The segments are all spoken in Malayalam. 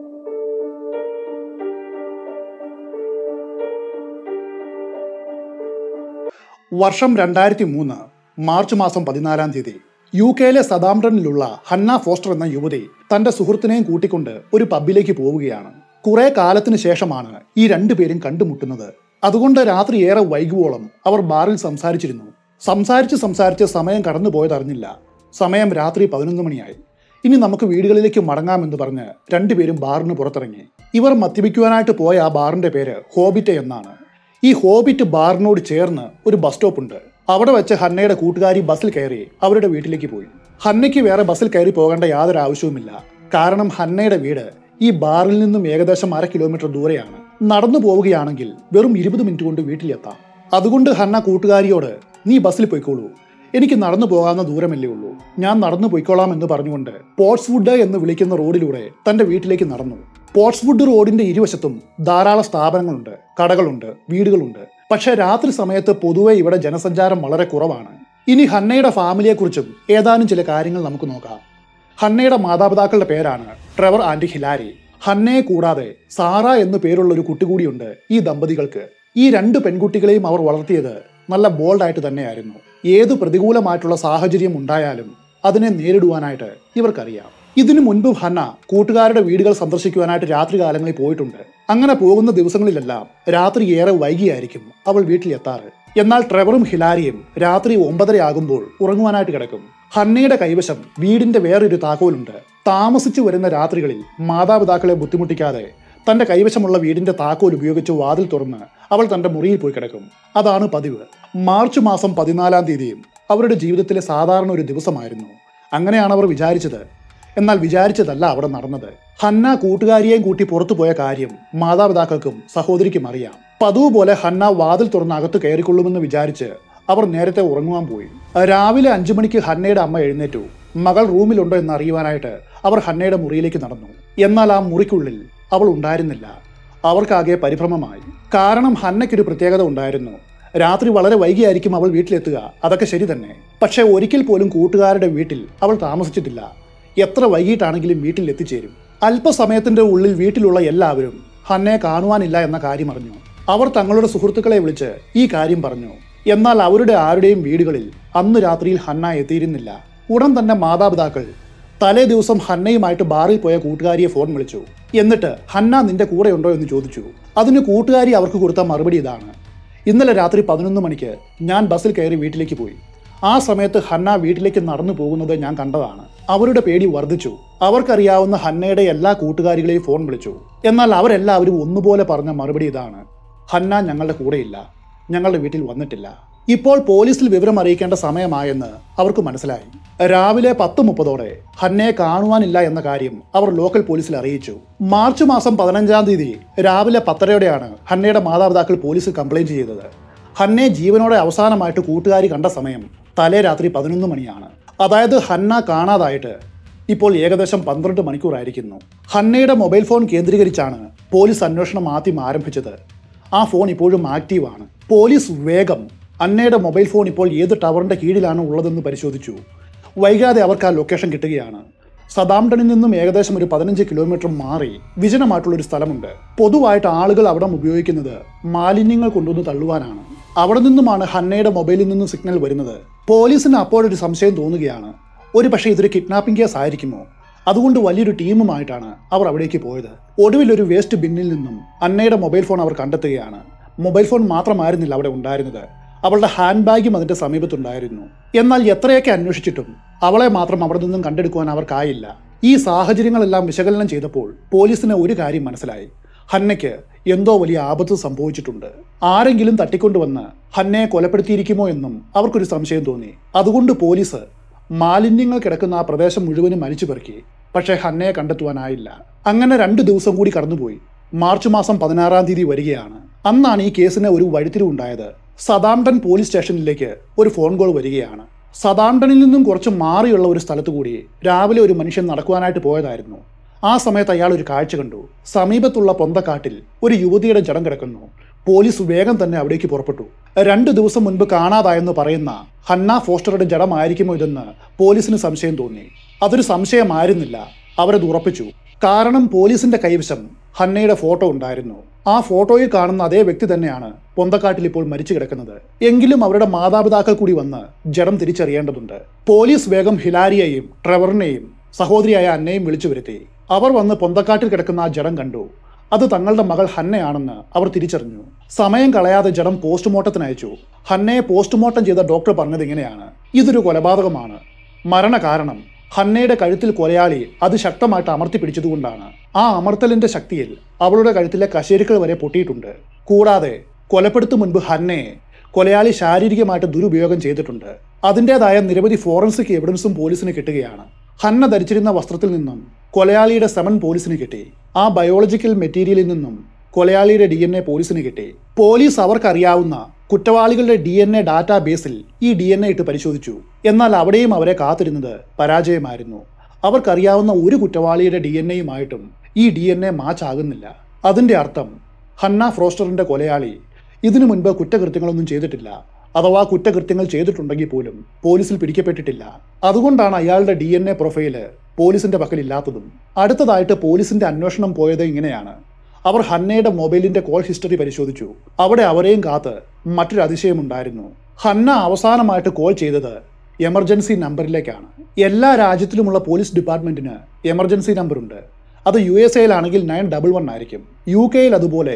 വർഷം 2003 മാർച്ച് മാസം 14-ാം തീയതി UK-ലെ സതാംപ്ടണിലുള്ള ഹന്ന ഫോസ്റ്റർ എന്ന യുവതി തന്റെ സുഹൃത്തിനെയും കൂട്ടിക്കൊണ്ട് ഒരു പബ്ബിലേക്ക് പോവുകയാണ്. കുറെ കാലത്തിന് ശേഷമാണ് ഈ രണ്ടുപേരും കണ്ടുമുട്ടുന്നത്. അതുകൊണ്ട് രാത്രി ഏറെ വൈകുവോളം അവർ ബാറിൽ സംസാരിച്ചിരുന്നു. സംസാരിച്ച് സമയം കടന്നുപോയതറിഞ്ഞില്ല. സമയം രാത്രി 11 മണിയായി. ഇനി നമുക്ക് വീടുകളിലേക്ക് മടങ്ങാമെന്ന് പറഞ്ഞ് രണ്ടുപേരും ബാറിന് പുറത്തിറങ്ങി. ഇവർ മദ്യപിക്കുവാനായിട്ട് പോയ ആ ബാറിന്റെ പേര് ഹോബിറ്റ് എന്നാണ്. ഈ ഹോബിറ്റ് ബാറിനോട് ചേർന്ന് ഒരു ബസ് സ്റ്റോപ്പ് ഉണ്ട്. അവിടെ വെച്ച് ഹന്നയുടെ കൂട്ടുകാരി ബസ്സിൽ കയറി അവരുടെ വീട്ടിലേക്ക് പോയി. ഹന്നയ്ക്ക് വേറെ ബസ്സിൽ കയറി പോകേണ്ട യാതൊരു ആവശ്യവുമില്ല. കാരണം ഹന്നയുടെ വീട് ഈ ബാറിൽ നിന്നും ഏകദേശം 1/2 കിലോമീറ്റർ ദൂരെയാണ്. നടന്നു പോവുകയാണെങ്കിൽ വെറും 20 മിനിറ്റ് കൊണ്ട് വീട്ടിലെത്താം. അതുകൊണ്ട് ഹന്ന കൂട്ടുകാരിയോട് നീ ബസ്സിൽ പോയിക്കോളൂ, എനിക്ക് നടന്നു പോകാവുന്ന ദൂരമല്ലേ ഉള്ളൂ, ഞാൻ നടന്നു പോയിക്കോളാം എന്ന് പറഞ്ഞുകൊണ്ട് പോർട്സ്വുഡ് എന്ന് വിളിക്കുന്ന റോഡിലൂടെ തന്റെ വീട്ടിലേക്ക് നടന്നു. പോർട്സ്വുഡ് റോഡിന്റെ ഇരുവശത്തും ധാരാളം സ്ഥാപനങ്ങളുണ്ട്, കടകളുണ്ട്, വീടുകളുണ്ട്. പക്ഷെ രാത്രി സമയത്ത് പൊതുവെ ഇവിടെ ജനസഞ്ചാരം വളരെ കുറവാണ്. ഇനി ഹന്നയുടെ ഫാമിലിയെക്കുറിച്ചും ഏതാനും ചില കാര്യങ്ങൾ നമുക്ക് നോക്കാം. ഹന്നയുടെ മാതാപിതാക്കളുടെ പേരാണ് ട്രെവർ ആൻഡ് ഹിലാരി. ഹന്നയെ കൂടാതെ സാറ എന്നു പേരുള്ള ഒരു കുട്ടി കൂടിയുണ്ട് ഈ ദമ്പതികൾക്ക്. ഈ 2 പെൺകുട്ടികളെയും അവർ വളർത്തിയത് നല്ല ബോൾഡായിട്ട് തന്നെയായിരുന്നു. ഏതു പ്രതികൂലമായിട്ടുള്ള സാഹചര്യം ഉണ്ടായാലും അതിനെ നേരിടുവാനായിട്ട് ഇവർക്കറിയാം. ഇതിനു മുൻപ് ഹന്ന കൂട്ടുകാരുടെ വീടുകൾ സന്ദർശിക്കുവാനായിട്ട് രാത്രികാലങ്ങളിൽ പോയിട്ടുണ്ട്. അങ്ങനെ പോകുന്ന ദിവസങ്ങളിലെല്ലാം രാത്രി ഏറെ വൈകിയായിരിക്കും അവൾ വീട്ടിലെത്താറ്. എന്നാൽ ട്രെവറും ഹിലാരിയും രാത്രി 9:30 ആകുമ്പോൾ ഉറങ്ങുവാനായിട്ട് കിടക്കും. ഹന്നയുടെ കൈവശം വീടിന്റെ വേറൊരു താക്കോലുണ്ട്. താമസിച്ചു വരുന്ന രാത്രികളിൽ മാതാപിതാക്കളെ ബുദ്ധിമുട്ടിക്കാതെ തന്റെ കൈവശമുള്ള വീടിന്റെ താക്കോൽ ഉപയോഗിച്ച് വാതിൽ തുറന്ന് അവൾ തന്റെ മുറിയിൽ പോയി കിടക്കും. അതാണ് പതിവ്. മാർച്ച് മാസം 14-ാം തീയതിയും അവരുടെ ജീവിതത്തിലെ സാധാരണ ഒരു ദിവസമായിരുന്നു. അങ്ങനെയാണ് അവർ വിചാരിച്ചത്. എന്നാൽ വിചാരിച്ചതല്ല അവിടെ നടന്നത്. ഹന്ന കൂട്ടുകാരിയെയും കൂട്ടി പുറത്തു പോയ കാര്യം മാതാപിതാക്കൾക്കും സഹോദരിക്കും അറിയാം. പതിവ് പോലെ ഹന്ന വാതിൽ തുറന്ന് അകത്ത് കയറിക്കൊള്ളുമെന്ന് വിചാരിച്ച് അവർ നേരത്തെ ഉറങ്ങുവാൻ പോയി. രാവിലെ 5 മണിക്ക് ഹന്നയുടെ അമ്മ എഴുന്നേറ്റു. മകൾ റൂമിലുണ്ടോ എന്ന് അറിയുവാനായിട്ട് അവർ ഹന്നയുടെ മുറിയിലേക്ക് നടന്നു. എന്നാൽ ആ മുറിക്കുള്ളിൽ അവൾ ഉണ്ടായിരുന്നില്ല. അവർക്കാകെ പരിഭ്രമമായി. കാരണം ഹന്നയ്ക്കൊരു പ്രത്യേകത ഉണ്ടായിരുന്നു. രാത്രി വളരെ വൈകിയായിരിക്കും അവൾ വീട്ടിലെത്തുക, അതൊക്കെ ശരി തന്നെ. പക്ഷെ ഒരിക്കൽ പോലും കൂട്ടുകാരുടെ വീട്ടിൽ അവൾ താമസിച്ചിട്ടില്ല. എത്ര വൈകിട്ടാണെങ്കിലും വീട്ടിൽ എത്തിച്ചേരും. അല്പസമയത്തിന്റെ ഉള്ളിൽ വീട്ടിലുള്ള എല്ലാവരും ഹന്നയെ കാണുവാനില്ല എന്ന കാര്യം അറിഞ്ഞു. അവർ തങ്ങളുടെ സുഹൃത്തുക്കളെ വിളിച്ച് ഈ കാര്യം പറഞ്ഞു. എന്നാൽ അവരുടെ ആരുടെയും വീടുകളിൽ അന്ന് രാത്രിയിൽ ഹന്ന എത്തിയിരുന്നില്ല. ഉടൻ തന്നെ മാതാപിതാക്കൾ തലേ ദിവസം ഹന്നയുമായിട്ട് ബാറിൽ പോയ കൂട്ടുകാരിയെ ഫോൺ വിളിച്ചു. എന്നിട്ട് ഹന്ന നിന്റെ കൂടെ ഉണ്ടോ എന്ന് ചോദിച്ചു. അതിന് കൂട്ടുകാരി അവർക്ക് കൊടുത്ത മറുപടി ഇതാണ്: ഇന്നലെ രാത്രി 11 മണിക്ക് ഞാൻ ബസ്സിൽ കയറി വീട്ടിലേക്ക് പോയി. ആ സമയത്ത് ഹന്ന വീട്ടിലേക്ക് നടന്നു പോകുന്നത് ഞാൻ കണ്ടതാണ്. അവരുടെ പേടി വർദ്ധിച്ചു. അവർക്കറിയാവുന്ന ഹന്നയുടെ എല്ലാ കൂട്ടുകാരികളെയും ഫോൺ വിളിച്ചു. എന്നാൽ അവരെല്ലാവരും ഒന്നുപോലെ പറഞ്ഞ മറുപടി ഇതാണ്: ഹന്ന ഞങ്ങളുടെ കൂടെയില്ല, ഞങ്ങളുടെ വീട്ടിൽ വന്നിട്ടില്ല. ഇപ്പോൾ പോലീസിൽ വിവരം അറിയിക്കേണ്ട സമയമായെന്ന് അവർക്ക് മനസ്സിലായി. രാവിലെ 10:30 ഹന്നയെ കാണുവാനില്ല എന്ന കാര്യം അവർ ലോക്കൽ പോലീസിൽ അറിയിച്ചു. മാർച്ച് മാസം 15-ാം തീയതി രാവിലെ 10:30 ഹന്നയുടെ മാതാപിതാക്കൾ പോലീസിൽ കംപ്ലൈന്റ് ചെയ്തത്. ഹന്നയെ ജീവനോടെ അവസാനമായിട്ട് കൂട്ടുകാരി കണ്ട സമയം തലേ രാത്രി 11 മണിയാണ്. അതായത് ഹന്ന കാണാതായിട്ട് ഇപ്പോൾ ഏകദേശം 12 മണിക്കൂറായിരിക്കുന്നു. ഹന്നയുടെ മൊബൈൽ ഫോൺ കേന്ദ്രീകരിച്ചാണ് പോലീസ് അന്വേഷണം ആദ്യം ആരംഭിച്ചത്. ആ ഫോൺ ഇപ്പോഴും ആക്റ്റീവാണ്. പോലീസ് വേഗം ഹന്നയുടെ മൊബൈൽ ഫോൺ ഇപ്പോൾ ഏത് ടവറിന്റെ കീഴിലാണ് ഉള്ളതെന്ന് പരിശോധിച്ചു. വൈകാതെ അവർക്ക് ആ ലൊക്കേഷൻ കിട്ടുകയാണ്. സതാംപ്ടണിൽ നിന്നും ഏകദേശം ഒരു 15 കിലോമീറ്റർ മാറി വിജനമായിട്ടുള്ളൊരു സ്ഥലമുണ്ട്. പൊതുവായിട്ട് ആളുകൾ അവിടെ ഉപയോഗിക്കുന്നത് മാലിന്യങ്ങൾ കൊണ്ടുവന്ന് തള്ളുവാനാണ്. അവിടെ നിന്നുമാണ് ഹന്നയുടെ മൊബൈലിൽ നിന്നും സിഗ്നൽ വരുന്നത്. പോലീസിന് അപ്പോഴൊരു സംശയം തോന്നുകയാണ്, ഒരു പക്ഷേ ഇതൊരു കിഡ്നാപ്പിംഗ് കേസ് ആയിരിക്കുമോ? അതുകൊണ്ട് വലിയൊരു ടീമുമായിട്ടാണ് അവർ അവിടേക്ക് പോയത്. ഒടുവിൽ ഒരു വേസ്റ്റ് ബിന്നിൽ നിന്നും ഹന്നയുടെ മൊബൈൽ ഫോൺ അവർ കണ്ടെത്തുകയാണ്. മൊബൈൽ ഫോൺ മാത്രമായിരുന്നില്ല അവിടെ ഉണ്ടായിരുന്നത്, അവളുടെ ഹാൻഡ് ബാഗും അതിന്റെ സമീപത്തുണ്ടായിരുന്നു. എന്നാൽ എത്രയൊക്കെ അന്വേഷിച്ചിട്ടും അവളെ മാത്രം അവിടെ നിന്നും കണ്ടെടുക്കുവാൻ അവർക്കായില്ല. ഈ സാഹചര്യങ്ങളെല്ലാം വിശകലനം ചെയ്തപ്പോൾ പോലീസിന് ഒരു കാര്യം മനസ്സിലായി: ഹന്നയ്ക്ക് എന്തോ വലിയ ആപത്ത് സംഭവിച്ചിട്ടുണ്ട്. ആരെങ്കിലും തട്ടിക്കൊണ്ടുവന്ന് ഹന്നയെ കൊലപ്പെടുത്തിയിരിക്കുമോ എന്നും അവർക്കൊരു സംശയം തോന്നി. അതുകൊണ്ട് പോലീസ് മാലിന്യങ്ങൾ കിടക്കുന്ന ആ പ്രദേശം മുഴുവനും അരിച്ചു പെറുക്കി. പക്ഷേ ഹന്നയെ കണ്ടെത്തുവാനായില്ല. അങ്ങനെ 2 ദിവസം കൂടി കടന്നുപോയി. മാർച്ച് മാസം 16-ാം തീയതി വരികയാണ്. അന്നാണ് ഈ കേസിന് ഒരു വഴിത്തിരിവുണ്ടായത്. സതാംപ്ടൺ പോലീസ് സ്റ്റേഷനിലേക്ക് ഒരു ഫോൺ കോൾ വരികയാണ്. സതാംപ്ടണിൽ നിന്നും കുറച്ച് മാറിയുള്ള ഒരു സ്ഥലത്തു കൂടി രാവിലെ ഒരു മനുഷ്യൻ നടക്കുവാനായിട്ട് പോയതായിരുന്നു. ആ സമയത്ത് അയാൾ ഒരു കാഴ്ച കണ്ടു. സമീപത്തുള്ള പൊന്തക്കാട്ടിൽ ഒരു യുവതിയുടെ ജഡം കിടക്കുന്നു. പോലീസ് വേഗം തന്നെ അവിടേക്ക് പുറപ്പെട്ടു. 2 ദിവസം മുൻപ് കാണാതായെന്ന് പറയുന്ന ഹന്ന ഫോസ്റ്ററുടെ ജഡമായിരിക്കുമോ ഇതെന്ന് പോലീസിന് സംശയം തോന്നി. അതൊരു സംശയമായിരുന്നില്ല, അവരത് ഉറപ്പിച്ചു. കാരണം പോലീസിന്റെ കൈവശം ഹന്നയുടെ ഫോട്ടോ ഉണ്ടായിരുന്നു. ആ ഫോട്ടോയിൽ കാണുന്ന അതേ വ്യക്തി തന്നെയാണ് പൊന്തക്കാട്ടിൽ ഇപ്പോൾ മരിച്ചു കിടക്കുന്നത്. എങ്കിലും അവരുടെ മാതാപിതാക്കൾ കൂടി വന്ന് ജഡം തിരിച്ചറിയേണ്ടതുണ്ട്. പോലീസ് വേഗം ഹിലാരിയെയും ട്രെവറിനെയും സഹോദരിയായ അന്നയും വിളിച്ചു വരുത്തി. അവർ വന്ന് പൊന്തക്കാട്ടിൽ കിടക്കുന്ന ആ ജഡം കണ്ടു. അത് തങ്ങളുടെ മകൾ ഹന്നയാണെന്ന് അവർ തിരിച്ചറിഞ്ഞു. സമയം കളയാതെ ജഡം പോസ്റ്റ്മോർട്ടത്തിന് അയച്ചു. ഹന്നയെ പോസ്റ്റ്മോർട്ടം ചെയ്ത ഡോക്ടർ പറഞ്ഞത് ഇങ്ങനെയാണ്: ഇതൊരു കൊലപാതകമാണ്. മരണകാരണം ഹന്നയുടെ കഴുത്തിൽ കൊലയാളി അതിശക്തമായിട്ട് അമർത്തി പിടിച്ചതുകൊണ്ടാണ്. ആ അമർത്തലിന്റെ ശക്തിയിൽ അവളുടെ കഴുത്തിലെ കശേരുക്കൾ വരെ പൊട്ടിയിട്ടുണ്ട്. കൂടാതെ കൊലപ്പെടുത്തും മുൻപ് ഹന്നയെ കൊലയാളി ശാരീരികമായിട്ട് ദുരുപയോഗം ചെയ്തിട്ടുണ്ട്. അതിൻ്റെതായ നിരവധി ഫോറൻസിക് എവിഡൻസും പോലീസിന് കിട്ടുകയാണ്. ഹന്ന ധരിച്ചിരുന്ന വസ്ത്രത്തിൽ നിന്നും കൊലയാളിയുടെ സെമൻ പോലീസിന് കിട്ടി. ആ ബയോളജിക്കൽ മെറ്റീരിയലിൽ നിന്നും കൊലയാളിയുടെ DNA പോലീസിന് കിട്ടി. പോലീസ് അവർക്കറിയാവുന്ന കുറ്റവാളികളുടെ DNA ഡാറ്റാബേസിൽ ഈ DNA ഇട്ട് പരിശോധിച്ചു. എന്നാൽ അവിടെയും അവരെ കാത്തിരുന്നത് പരാജയമായിരുന്നു. അവർക്കറിയാവുന്ന ഒരു കുറ്റവാളിയുടെ DNAയുമായിട്ടും ഈ DNA മാച്ച് ആകുന്നില്ല. അതിൻ്റെ അർത്ഥം ഹന്ന ഫോസ്റ്ററിന്റെ കൊലയാളി ഇതിനു മുൻപ് കുറ്റകൃത്യങ്ങളൊന്നും ചെയ്തിട്ടില്ല. അഥവാ കുറ്റകൃത്യങ്ങൾ ചെയ്തിട്ടുണ്ടെങ്കിൽ പോലും പോലീസിൽ പിടിക്കപ്പെട്ടിട്ടില്ല. അതുകൊണ്ടാണ് അയാളുടെ DNA പ്രൊഫൈല് പോലീസിന്റെ പക്കലില്ലാത്തതും. അടുത്തതായിട്ട് പോലീസിന്റെ അന്വേഷണം പോയത് ഇങ്ങനെയാണ്: അവർ ഹന്നയുടെ മൊബൈലിന്റെ കോൾ ഹിസ്റ്ററി പരിശോധിച്ചു. അവിടെ അവരെയും കാത്ത് മറ്റൊരു അതിശയമുണ്ടായിരുന്നു. ഹന്ന അവസാനമായിട്ട് കോൾ ചെയ്തത് എമർജൻസി നമ്പറിലേക്കാണ്. എല്ലാ രാജ്യത്തിലുമുള്ള പോലീസ് ഡിപ്പാർട്ട്മെന്റിന് എമർജൻസി നമ്പറുണ്ട്. അത് USA-യിലാണെങ്കിൽ 911 ആയിരിക്കും. UK-യിൽ അതുപോലെ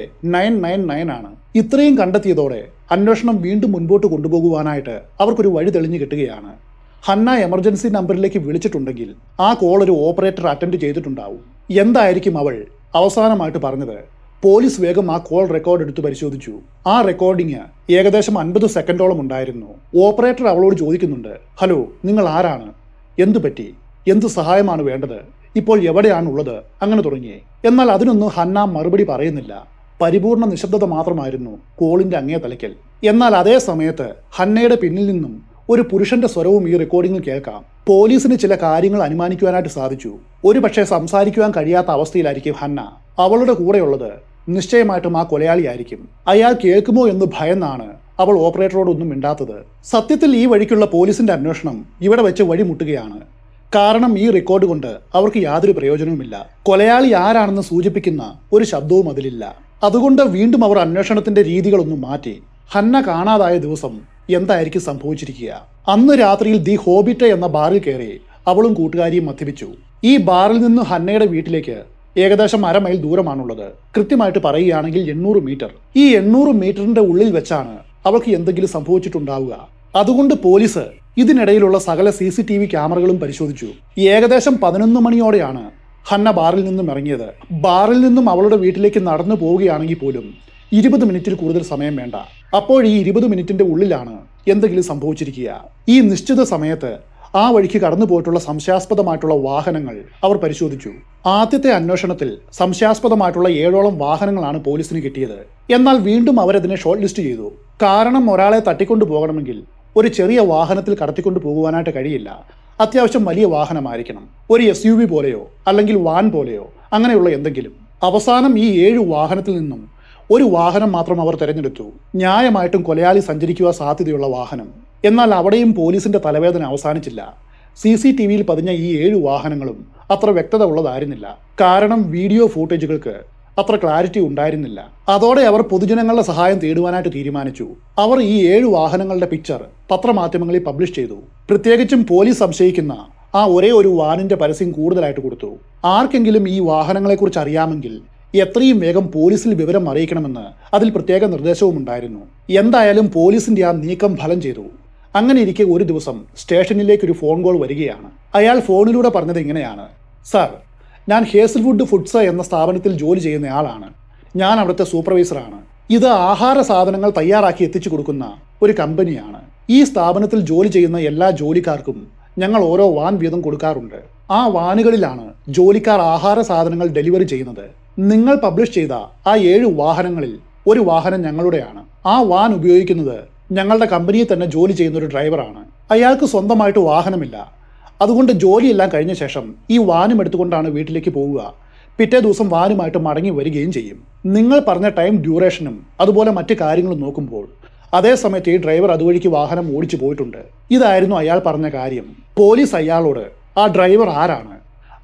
999 ആണ്. ഇത്രയും കണ്ടെത്തിയതോടെ അന്വേഷണം വീണ്ടും മുൻപോട്ട് കൊണ്ടുപോകുവാനായിട്ട് അവർക്കൊരു വഴി തെളിഞ്ഞു കിട്ടുകയാണ്. ഹന്ന എമർജൻസി നമ്പറിലേക്ക് വിളിച്ചിട്ടുണ്ടെങ്കിൽ ആ കോൾ ഒരു ഓപ്പറേറ്റർ അറ്റൻഡ് ചെയ്തിട്ടുണ്ടാവും. എന്തായിരിക്കും അവൾ അവസാനമായിട്ട് പറഞ്ഞത്? പോലീസ് വേഗം ആ കോൾ റെക്കോർഡ് എടുത്ത് പരിശോധിച്ചു. ആ റെക്കോർഡിങ് ഏകദേശം 50 സെക്കൻഡോളം ഉണ്ടായിരുന്നു. ഓപ്പറേറ്റർ അവളോട് ചോദിക്കുന്നുണ്ട്: ഹലോ, നിങ്ങൾ ആരാണ്? എന്തു പറ്റി? എന്ത് സഹായമാണ് വേണ്ടത്? ഇപ്പോൾ എവിടെയാണുള്ളത്? അങ്ങനെ തുടങ്ങി. എന്നാൽ അതിനൊന്നും ഹന്ന മറുപടി പറയുന്നില്ല. പരിപൂർണ നിശബ്ദത മാത്രമായിരുന്നു കോളിന്റെ അങ്ങേ തലയ്ക്കൽ. എന്നാൽ അതേ സമയത്ത് ഹന്നയുടെ പിന്നിൽ നിന്നും ഒരു പുരുഷന്റെ സ്വരവും ഈ റെക്കോർഡിംഗിൽ കേൾക്കാം. പോലീസിന് ചില കാര്യങ്ങൾ അനുമാനിക്കുവാനായിട്ട് സാധിച്ചു. ഒരു പക്ഷേ സംസാരിക്കുവാൻ കഴിയാത്ത അവസ്ഥയിലായിരിക്കും ഹന്ന. അവളുടെ കൂടെയുള്ളത് നിശ്ചയമായിട്ടും ആ കൊലയാളിയായിരിക്കും. അയാൾ കേൾക്കുമോ എന്ന് ഭയന്നാണ് അവൾ ഓപ്പറേറ്ററോടൊന്നും മിണ്ടാത്തത്. സത്യത്തിൽ ഈ വഴിക്കുള്ള പോലീസിന്റെ അന്വേഷണം ഇവിടെ വെച്ച് വഴിമുട്ടുകയാണ്. കാരണം ഈ റെക്കോർഡ് കൊണ്ട് അവർക്ക് യാതൊരു പ്രയോജനവുമില്ല. കൊലയാളി ആരാണെന്ന് സൂചിപ്പിക്കുന്ന ഒരു ശബ്ദവും അതിലില്ല. അതുകൊണ്ട് വീണ്ടും അവർ അന്വേഷണത്തിന്റെ രീതികളൊന്നും മാറ്റി. ഹന്ന കാണാതായ ദിവസം എന്തായിരിക്കും സംഭവിച്ചിരിക്കുക? അന്ന് രാത്രിയിൽ ദി ഹോബിറ്റ് എന്ന ബാറിൽ കയറി അവളും കൂട്ടുകാരിയും മദ്യപിച്ചു. ഈ ബാറിൽ നിന്ന് ഹന്നയുടെ വീട്ടിലേക്ക് ഏകദേശം 1/2 മൈൽ ദൂരമാണുള്ളത്. കൃത്യമായിട്ട് പറയുകയാണെങ്കിൽ 800 മീറ്റർ. ഈ 800 മീറ്ററിന്റെ ഉള്ളിൽ വെച്ചാണ് അവൾക്ക് എന്തെങ്കിലും സംഭവിച്ചിട്ടുണ്ടാവുക. അതുകൊണ്ട് പോലീസ് ഇതിനിടയിലുള്ള സകല CCTV ക്യാമറകളും പരിശോധിച്ചു. ഏകദേശം 11 മണിയോടെയാണ് ഹന്ന ബാറിൽ നിന്നും ഇറങ്ങിയത്. ബാറിൽ നിന്നും അവളുടെ വീട്ടിലേക്ക് നടന്നു പോവുകയാണെങ്കിൽ പോലും 20 മിനിറ്റിൽ കൂടുതൽ സമയം വേണ്ട. അപ്പോൾ ഈ 20 മിനിറ്റിന്റെ ഉള്ളിലാണ് എന്തെങ്കിലും സംഭവിച്ചിരിക്കുക. ഈ നിശ്ചിത സമയത്ത് ആ വഴിക്ക് കടന്നു പോയിട്ടുള്ള സംശയാസ്പദമായിട്ടുള്ള വാഹനങ്ങൾ അവർ പരിശോധിച്ചു. ആദ്യത്തെ അന്വേഷണത്തിൽ സംശയാസ്പദമായിട്ടുള്ള 7ഓളം വാഹനങ്ങളാണ് പോലീസിന് കിട്ടിയത്. എന്നാൽ വീണ്ടും അവരതിനെ ഷോർട്ട് ലിസ്റ്റ് ചെയ്തു. കാരണം ഒരാളെ തട്ടിക്കൊണ്ടു പോകണമെങ്കിൽ ഒരു ചെറിയ വാഹനത്തിൽ കടത്തിക്കൊണ്ടു പോകുവാനായിട്ട് കഴിയില്ല. അത്യാവശ്യം വലിയ വാഹനമായിരിക്കണം. ഒരു SUV പോലെയോ അല്ലെങ്കിൽ വാൻ പോലെയോ അങ്ങനെയുള്ള എന്തെങ്കിലും. അവസാനം ഈ 7 വാഹനത്തിൽ നിന്നും ഒരു വാഹനം മാത്രം അവർ തിരഞ്ഞെടുത്തു. ന്യായമായിട്ടും കൊലയാളി സഞ്ചരിക്കുവാൻ സാധ്യതയുള്ള വാഹനം. എന്നാൽ അവിടെയും പോലീസിന്റെ തലവേദന അവസാനിച്ചില്ല. CCTVയിൽ പതിഞ്ഞ ഈ 7 വാഹനങ്ങളും അത്ര വ്യക്തത ഉള്ളതായിരുന്നില്ല. കാരണം വീഡിയോ ഫൂട്ടേജുകൾക്ക് അത്ര ക്ലാരിറ്റി ഉണ്ടായിരുന്നില്ല. അതോടെ അവർ പൊതുജനങ്ങളുടെ സഹായം തേടുവാനായിട്ട് തീരുമാനിച്ചു. അവർ ഈ 7 വാഹനങ്ങളുടെ പിക്ചർ പത്രമാധ്യമങ്ങളിൽ പബ്ലിഷ് ചെയ്തു. പ്രത്യേകിച്ചും പോലീസ് സംശയിക്കുന്ന ആ ഒരേ ഒരു വാനിന്റെ പരസ്യം കൂടുതലായിട്ട് കൊടുത്തു. ആർക്കെങ്കിലും ഈ വാഹനങ്ങളെക്കുറിച്ച് അറിയാമെങ്കിൽ എത്രയും വേഗം പോലീസിൽ വിവരം അറിയിക്കണമെന്ന് അതിൽ പ്രത്യേക നിർദ്ദേശവും ഉണ്ടായിരുന്നു. എന്തായാലും പോലീസിന്റെ ആ നീക്കം ഫലം ചെയ്തു. അങ്ങനെ ഇരിക്കെ ഒരു ദിവസം സ്റ്റേഷനിലേക്ക് ഒരു ഫോൺ കോൾ വരികയാണ്. അയാൾ ഫോണിലൂടെ പറഞ്ഞത് ഇങ്ങനെയാണ്: സാർ, ഞാൻ ഹേസൽവുഡ് ഫുഡ്സ് എന്ന സ്ഥാപനത്തിൽ ജോലി ചെയ്യുന്നയാളാണ്. ഞാൻ അവിടുത്തെ സൂപ്പർവൈസറാണ്. ഇത് ആഹാര സാധനങ്ങൾ തയ്യാറാക്കി എത്തിച്ചു കൊടുക്കുന്ന ഒരു കമ്പനിയാണ്. ഈ സ്ഥാപനത്തിൽ ജോലി ചെയ്യുന്ന എല്ലാ ജോലിക്കാർക്കും ഞങ്ങൾ ഓരോ വാൻ വീതം കൊടുക്കാറുണ്ട്. ആ വാനുകളിലാണ് ജോലിക്കാർ ആഹാര സാധനങ്ങൾ ഡെലിവറി ചെയ്യുന്നത്. നിങ്ങൾ പബ്ലിഷ് ചെയ്ത ആ 7 വാഹനങ്ങളിൽ ഒരു വാഹനം ഞങ്ങളുടെയാണ്. ആ വാൻ ഉപയോഗിക്കുന്നത് ഞങ്ങളുടെ കമ്പനിയിൽ തന്നെ ജോലി ചെയ്യുന്ന ഒരു ഡ്രൈവറാണ്. അയാൾക്ക് സ്വന്തമായിട്ട് വാഹനമില്ല. അതുകൊണ്ട് ജോലിയെല്ലാം കഴിഞ്ഞ ശേഷം ഈ വാനും എടുത്തുകൊണ്ടാണ് വീട്ടിലേക്ക് പോവുക. പിറ്റേ ദിവസം വാനുമായിട്ട് മടങ്ങി വരികയും ചെയ്യും. നിങ്ങൾ പറഞ്ഞ ടൈം ഡ്യൂറേഷനും അതുപോലെ മറ്റു കാര്യങ്ങളും നോക്കുമ്പോൾ അതേ സമയത്ത് ഈ ഡ്രൈവർ അതുവഴിക്ക് വാഹനം ഓടിച്ചു പോയിട്ടുണ്ട്. ഇതായിരുന്നു അയാൾ പറഞ്ഞ കാര്യം. പോലീസ് അയാളോട് ആ ഡ്രൈവർ ആരാണ്,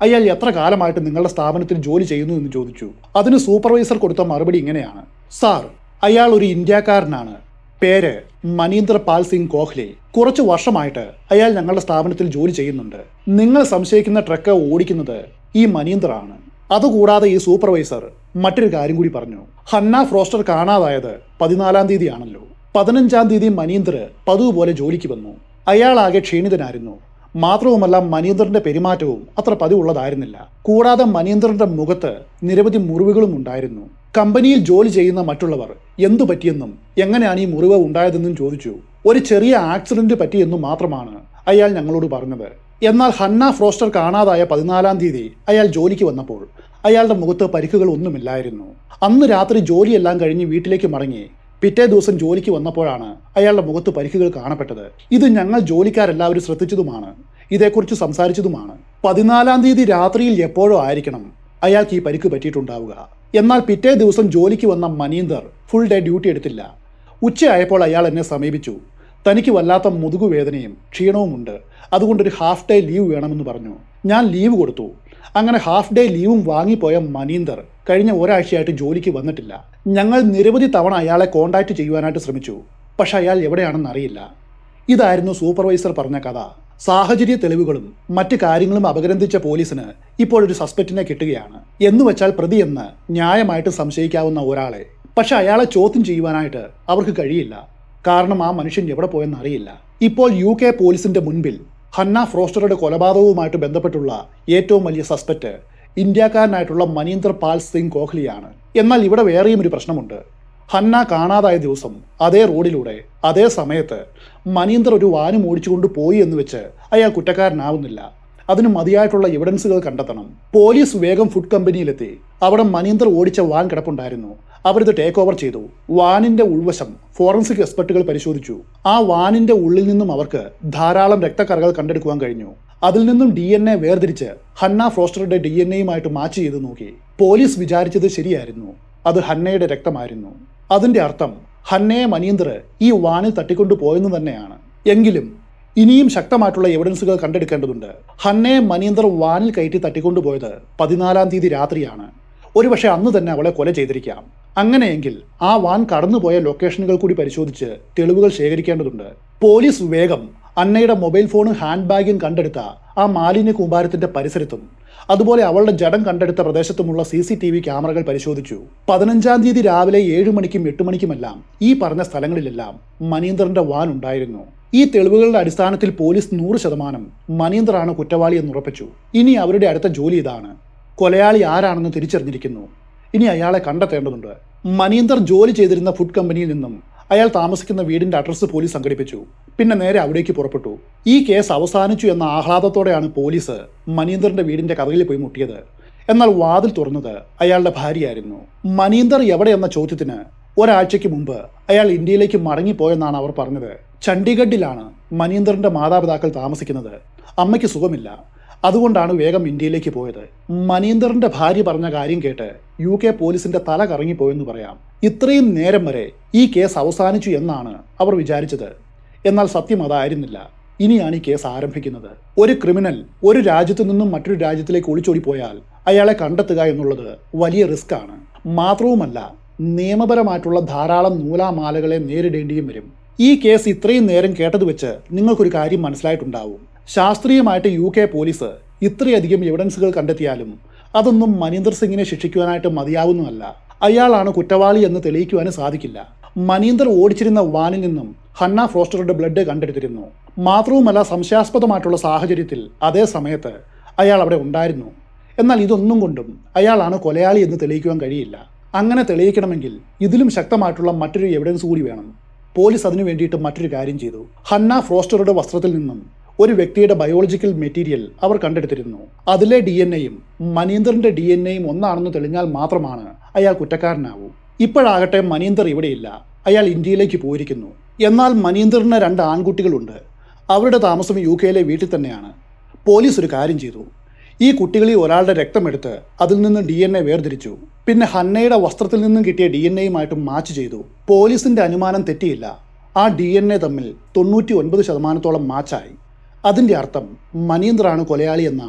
അയാൾ എത്ര കാലമായിട്ട് നിങ്ങളുടെ സ്ഥാപനത്തിൽ ജോലി ചെയ്യുന്നു എന്ന് ചോദിച്ചു. അതിന് സൂപ്പർവൈസർ കൊടുത്ത മറുപടി ഇങ്ങനെയാണ്: സാർ, അയാൾ ഒരു ഇന്ത്യക്കാരനാണ്. പേര് മനീന്ദർ പാൽ സിംഗ് കോഹ്ലി. കുറച്ച് വർഷമായിട്ട് അയാൾ ഞങ്ങളുടെ സ്ഥാപനത്തിൽ ജോലി ചെയ്യുന്നുണ്ട്. നിങ്ങൾ സംശയിക്കുന്ന ട്രക്ക് ഓടിക്കുന്നത് ഈ മനീന്ദർ ആണ്. അതുകൂടാതെ ഈ സൂപ്പർവൈസർ മറ്റൊരു കാര്യം കൂടി പറഞ്ഞു. ഹന്ന ഫ്രോസ്റ്റർ കാണാതായത് 14-ാം തീയതി ആണല്ലോ. 15-ാം തീയതി മനീന്ദർ പതിവ് പോലെ ജോലിക്ക് വന്നു. അയാളാകെ ക്ഷീണിതനായിരുന്നു. മാത്രവുമല്ല, മനീന്ദറിന്റെ പെരുമാറ്റവും അത്ര പതിവുള്ളതായിരുന്നില്ല. കൂടാതെ മനീന്ദറിന്റെ മുഖത്ത് നിരവധി മുറിവുകളും ഉണ്ടായിരുന്നു. കമ്പനിയിൽ ജോലി ചെയ്യുന്ന മറ്റുള്ളവർ എന്തു പറ്റിയെന്നും എങ്ങനെയാണ് ഈ മുറിവ് ഉണ്ടായതെന്നും ചോദിച്ചു. ഒരു ചെറിയ ആക്സിഡന്റ് പറ്റിയെന്നും മാത്രമാണ് അയാൾ ഞങ്ങളോട് പറഞ്ഞത്. എന്നാൽ ഹന്ന ഫ്രോസ്റ്റർ കാണാതായ 14-ാം തീയതി അയാൾ ജോലിക്ക് വന്നപ്പോൾ അയാളുടെ മുഖത്ത് പരിക്കുകൾ ഒന്നുമില്ലായിരുന്നു. അന്ന് രാത്രി ജോലിയെല്ലാം കഴിഞ്ഞ് വീട്ടിലേക്ക് മടങ്ങി പിറ്റേ ദിവസം ജോലിക്ക് വന്നപ്പോഴാണ് അയാളുടെ മുഖത്ത് പരിക്കുകൾ കാണപ്പെട്ടത്. ഇത് ഞങ്ങൾ ജോലിക്കാരെല്ലാവരും ശ്രദ്ധിച്ചതുമാണ്, ഇതേക്കുറിച്ച് സംസാരിച്ചതുമാണ്. 14-ാം തീയതി രാത്രിയിൽ എപ്പോഴോ ആയിരിക്കണം അയാൾക്ക് ഈ പരിക്ക് പറ്റിയിട്ടുണ്ടാവുക. എന്നാൽ പിറ്റേ ദിവസം ജോലിക്ക് വന്ന മനീന്ദർ ഫുൾ ഡേ ഡ്യൂട്ടി എടുത്തില്ല. ഉച്ചയായപ്പോൾ അയാൾ എന്നെ സമീപിച്ചു. തനിക്ക് വല്ലാത്ത മുതുകുവേദനയും ക്ഷീണവുമുണ്ട്, അതുകൊണ്ടൊരു ഹാഫ് ഡേ ലീവ് വേണമെന്ന് പറഞ്ഞു. ഞാൻ ലീവ് കൊടുത്തു. അങ്ങനെ ഹാഫ് ഡേ ലീവും വാങ്ങിപ്പോയ മനീന്ദർ കഴിഞ്ഞ ഒരാഴ്ചയായിട്ട് ജോലിക്ക് വന്നിട്ടില്ല. ഞങ്ങൾ നിരവധി തവണ അയാളെ കോൺടാക്ട് ചെയ്യുവാനായിട്ട് ശ്രമിച്ചു, പക്ഷെ അയാൾ എവിടെയാണെന്ന് അറിയില്ല. ഇതായിരുന്നു സൂപ്പർവൈസർ പറഞ്ഞ കഥ. സാഹചര്യ തെളിവുകളും മറ്റു കാര്യങ്ങളും അപഗ്രഥിച്ച പോലീസിന് ഇപ്പോൾ ഒരു സസ്പെക്റ്റിനെ കിട്ടുകയാണ്. എന്നുവെച്ചാൽ പ്രതിയെന്ന് ന്യായമായിട്ട് സംശയിക്കാവുന്ന ഒരാളെ. പക്ഷെ അയാളെ ചോദ്യം ചെയ്യുവാനായിട്ട് അവർക്ക് കഴിയില്ല. കാരണം ആ മനുഷ്യൻ എവിടെ പോയെന്ന് അറിയില്ല. ഇപ്പോൾ UK പോലീസിന്റെ മുൻപിൽ ഹന്ന ഫ്രോസ്റ്ററുടെ കൊലപാതകവുമായിട്ട് ബന്ധപ്പെട്ടുള്ള ഏറ്റവും വലിയ സസ്പെക്റ്റ് ഇന്ത്യക്കാരനായിട്ടുള്ള മനീന്ദർ പാൽ സിംഗ് കോഹ്ലിയാണ്. എന്നാൽ ഇവിടെ വേറെയും ഒരു പ്രശ്നമുണ്ട്. ഹന്ന കാണാതായ ദിവസം അതേ റോഡിലൂടെ അതേ സമയത്ത് മനീന്ദർ ഒരു വാനും ഓടിച്ചുകൊണ്ട് പോയി എന്ന് വെച്ച് അയാൾ കുറ്റക്കാരനാവുന്നില്ല. അതിന് മതിയായിട്ടുള്ള എവിഡൻസുകൾ കണ്ടെത്തണം. പോലീസ് വേഗം ഫുഡ് കമ്പനിയിലെത്തി. അവിടെ മനീന്ദർ ഓടിച്ച വാൻ കിടപ്പുണ്ടായിരുന്നു. അവരിത് ടേക്ക് ഓവർ ചെയ്തു. വാനിന്റെ ഉൾവശം ഫോറൻസിക് എക്സ്പെർട്ടുകൾ പരിശോധിച്ചു. ആ വാനിന്റെ ഉള്ളിൽ നിന്നും അവർക്ക് ധാരാളം രക്തക്കറകൾ കണ്ടെടുക്കുവാൻ കഴിഞ്ഞു. അതിൽ നിന്നും DNA വേർതിരിച്ച് ഹന്ന ഫ്രോസ്റ്ററുടെ DNAയുമായിട്ട് മാച്ച് ചെയ്ത് നോക്കി. പോലീസ് വിചാരിച്ചത് ശരിയായിരുന്നു, അത് ഹന്നയുടെ രക്തമായിരുന്നു. അതിന്റെ അർത്ഥം ഹന്നയെ മനീന്ദർ ഈ വാനിൽ തട്ടിക്കൊണ്ടു പോയെന്ന് തന്നെയാണ്. എങ്കിലും ഇനിയും ശക്തമായിട്ടുള്ള എവിഡൻസുകൾ കണ്ടെടുക്കേണ്ടതുണ്ട്. ഹന്നയെ മനീന്ദർ വാനിൽ കയറ്റി തട്ടിക്കൊണ്ടുപോയത് 14-ാം തീയതി രാത്രിയാണ്. ഒരുപക്ഷെ അന്ന് തന്നെ അവളെ കൊല ചെയ്തിരിക്കാം. അങ്ങനെയെങ്കിൽ ആ വാൻ കടന്നുപോയ ലൊക്കേഷനുകൾ കൂടി പരിശോധിച്ച് തെളിവുകൾ ശേഖരിക്കേണ്ടതുണ്ട്. പോലീസ് വേഗം അന്നയുടെ മൊബൈൽ ഫോണും ഹാൻഡ് ബാഗും കണ്ടെടുത്ത ആ മാലിന്യ കൂമ്പാരത്തിന്റെ പരിസരത്തും അതുപോലെ അവളുടെ ജഡം കണ്ടെടുത്ത പ്രദേശത്തുമുള്ള CCTV ക്യാമറകൾ പരിശോധിച്ചു. 15-ാം തീയതി രാവിലെ 7 മണിക്കും 8 മണിക്കുമെല്ലാം ഈ പറഞ്ഞ സ്ഥലങ്ങളിലെല്ലാം മനീന്ദറിന്റെ വാൻ ഉണ്ടായിരുന്നു. ഈ തെളിവുകളുടെ അടിസ്ഥാനത്തിൽ പോലീസ് 100% മനീന്ദറാണ് കുറ്റവാളി എന്ന് ഉറപ്പിച്ചു. ഇനി അവരുടെ അടുത്ത ജോലി ഇതാണ്. കൊലയാളി ആരാണെന്ന് തിരിച്ചറിഞ്ഞിരിക്കുന്നു. ഇനി അയാളെ കണ്ടെത്തേണ്ടതുണ്ട്. മനീന്ദർ ജോലി ചെയ്തിരുന്ന ഫുഡ് കമ്പനിയിൽ നിന്നും അയാൾ താമസിക്കുന്ന വീടിന്റെ അഡ്രസ്സ് പോലീസ് സംഘടിപ്പിച്ചു. പിന്നെ നേരെ അവിടേക്ക് പുറപ്പെട്ടു. ഈ കേസ് അവസാനിച്ചു എന്ന ആഹ്ലാദത്തോടെയാണ് പോലീസ് മനീന്ദറിന്റെ വീടിന്റെ കതകിൽ പോയി മുട്ടിയത്. എന്നാൽ വാതിൽ തുറന്നത് അയാളുടെ ഭാര്യയായിരുന്നു. മനീന്ദർ എവിടെയെന്ന ചോദ്യത്തിന് ഒരാഴ്ചയ്ക്ക് മുമ്പ് അയാൾ ഇന്ത്യയിലേക്ക് മടങ്ങിപ്പോയെന്നാണ് അവർ പറഞ്ഞത്. ചണ്ഡീഗഡിലാണ് മനീന്ദറിന്റെ മാതാപിതാക്കൾ താമസിക്കുന്നത്. അമ്മയ്ക്ക് സുഖമില്ല, അതുകൊണ്ടാണ് വേഗം ഇന്ത്യയിലേക്ക് പോയത്. മനീന്ദറിന്റെ ഭാര്യ പറഞ്ഞ കാര്യം കേട്ട് UK പോലീസിന്റെ തല കറങ്ങിപ്പോയെന്ന് പറയാം. ഇത്രയും നേരം വരെ ഈ കേസ് അവസാനിച്ചു എന്നാണ് അവർ വിചാരിച്ചത്. എന്നാൽ സത്യം അതായിരുന്നില്ല. ഇനിയാണ് ഈ കേസ് ആരംഭിക്കുന്നത്. ഒരു ക്രിമിനൽ ഒരു രാജ്യത്തു നിന്നും മറ്റൊരു രാജ്യത്തിലേക്ക് ഒളിച്ചോടിപ്പോയാൽ അയാളെ കണ്ടെത്തുക എന്നുള്ളത് വലിയ റിസ്ക് ആണ്. മാത്രവുമല്ല, നിയമപരമായിട്ടുള്ള ധാരാളം നൂലാമാലകളെ നേരിടേണ്ടിയും വരും. ഈ കേസ് ഇത്രയും നേരം കേട്ടത് വെച്ച് നിങ്ങൾക്കൊരു കാര്യം മനസ്സിലായിട്ടുണ്ടാവും. ശാസ്ത്രീയമായിട്ട് UK പോലീസ് ഇത്രയധികം എവിഡൻസുകൾ കണ്ടെത്തിയാലും അതൊന്നും മനീന്ദർ സിംഗിനെ ശിക്ഷിക്കുവാനായിട്ട് മതിയാവുന്നതല്ല. അയാളാണ് കുറ്റവാളി എന്ന് തെളിയിക്കുവാനും സാധിക്കില്ല. മനീന്ദർ ഓടിച്ചിരുന്ന വാനിൽ നിന്നും ഹന്ന ഫ്രോസ്റ്ററുടെ ബ്ലഡ് കണ്ടെടുത്തിരുന്നു. മാത്രവുമല്ല, സംശയാസ്പദമായിട്ടുള്ള സാഹചര്യത്തിൽ അതേ സമയത്ത് അയാൾ അവിടെ ഉണ്ടായിരുന്നു. എന്നാൽ ഇതൊന്നും കൊണ്ടും അയാളാണ് കൊലയാളി എന്ന് തെളിയിക്കുവാൻ കഴിയില്ല. അങ്ങനെ തെളിയിക്കണമെങ്കിൽ ഇതിലും ശക്തമായിട്ടുള്ള മറ്റൊരു എവിഡൻസ് കൂടി വേണം. പോലീസ് അതിനു വേണ്ടിയിട്ട് മറ്റൊരു കാര്യം ചെയ്തു. ഹന്ന ഫ്രോസ്റ്ററുടെ വസ്ത്രത്തിൽ നിന്നും ഒരു വ്യക്തിയുടെ ബയോളജിക്കൽ മെറ്റീരിയൽ അവർ കണ്ടെടുത്തിരുന്നു. അതിലെ DNAയും മനീന്ദറിന്റെ DNAയും ഒന്നാണെന്ന് തെളിഞ്ഞാൽ മാത്രമാണ് അയാൾ കുറ്റക്കാരനാവൂ. ഇപ്പോഴാകട്ടെ മനീന്ദർ ഇവിടെയില്ല, അയാൾ ഇന്ത്യയിലേക്ക് പോയിരിക്കുന്നു. എന്നാൽ മനീന്ദറിന് 2 ആൺകുട്ടികളുണ്ട്. അവരുടെ താമസം UK വീട്ടിൽ തന്നെയാണ്. പോലീസ് ഒരു കാര്യം ചെയ്തു. ഈ കുട്ടികളിൽ ഒരാളുടെ രക്തമെടുത്ത് അതിൽ നിന്ന് DNA വേർതിരിച്ചു. പിന്നെ ഹന്നയുടെ വസ്ത്രത്തിൽ നിന്നും കിട്ടിയ DNAയുമായിട്ട് മാച്ച് ചെയ്തു. പോലീസിന്റെ അനുമാനം തെറ്റിയില്ല. ആ DNA തമ്മിൽ 99% മാച്ചായി. അതിൻ്റെ അർത്ഥം മനീന്ദറാണ് കൊലയാളി എന്നാണ്.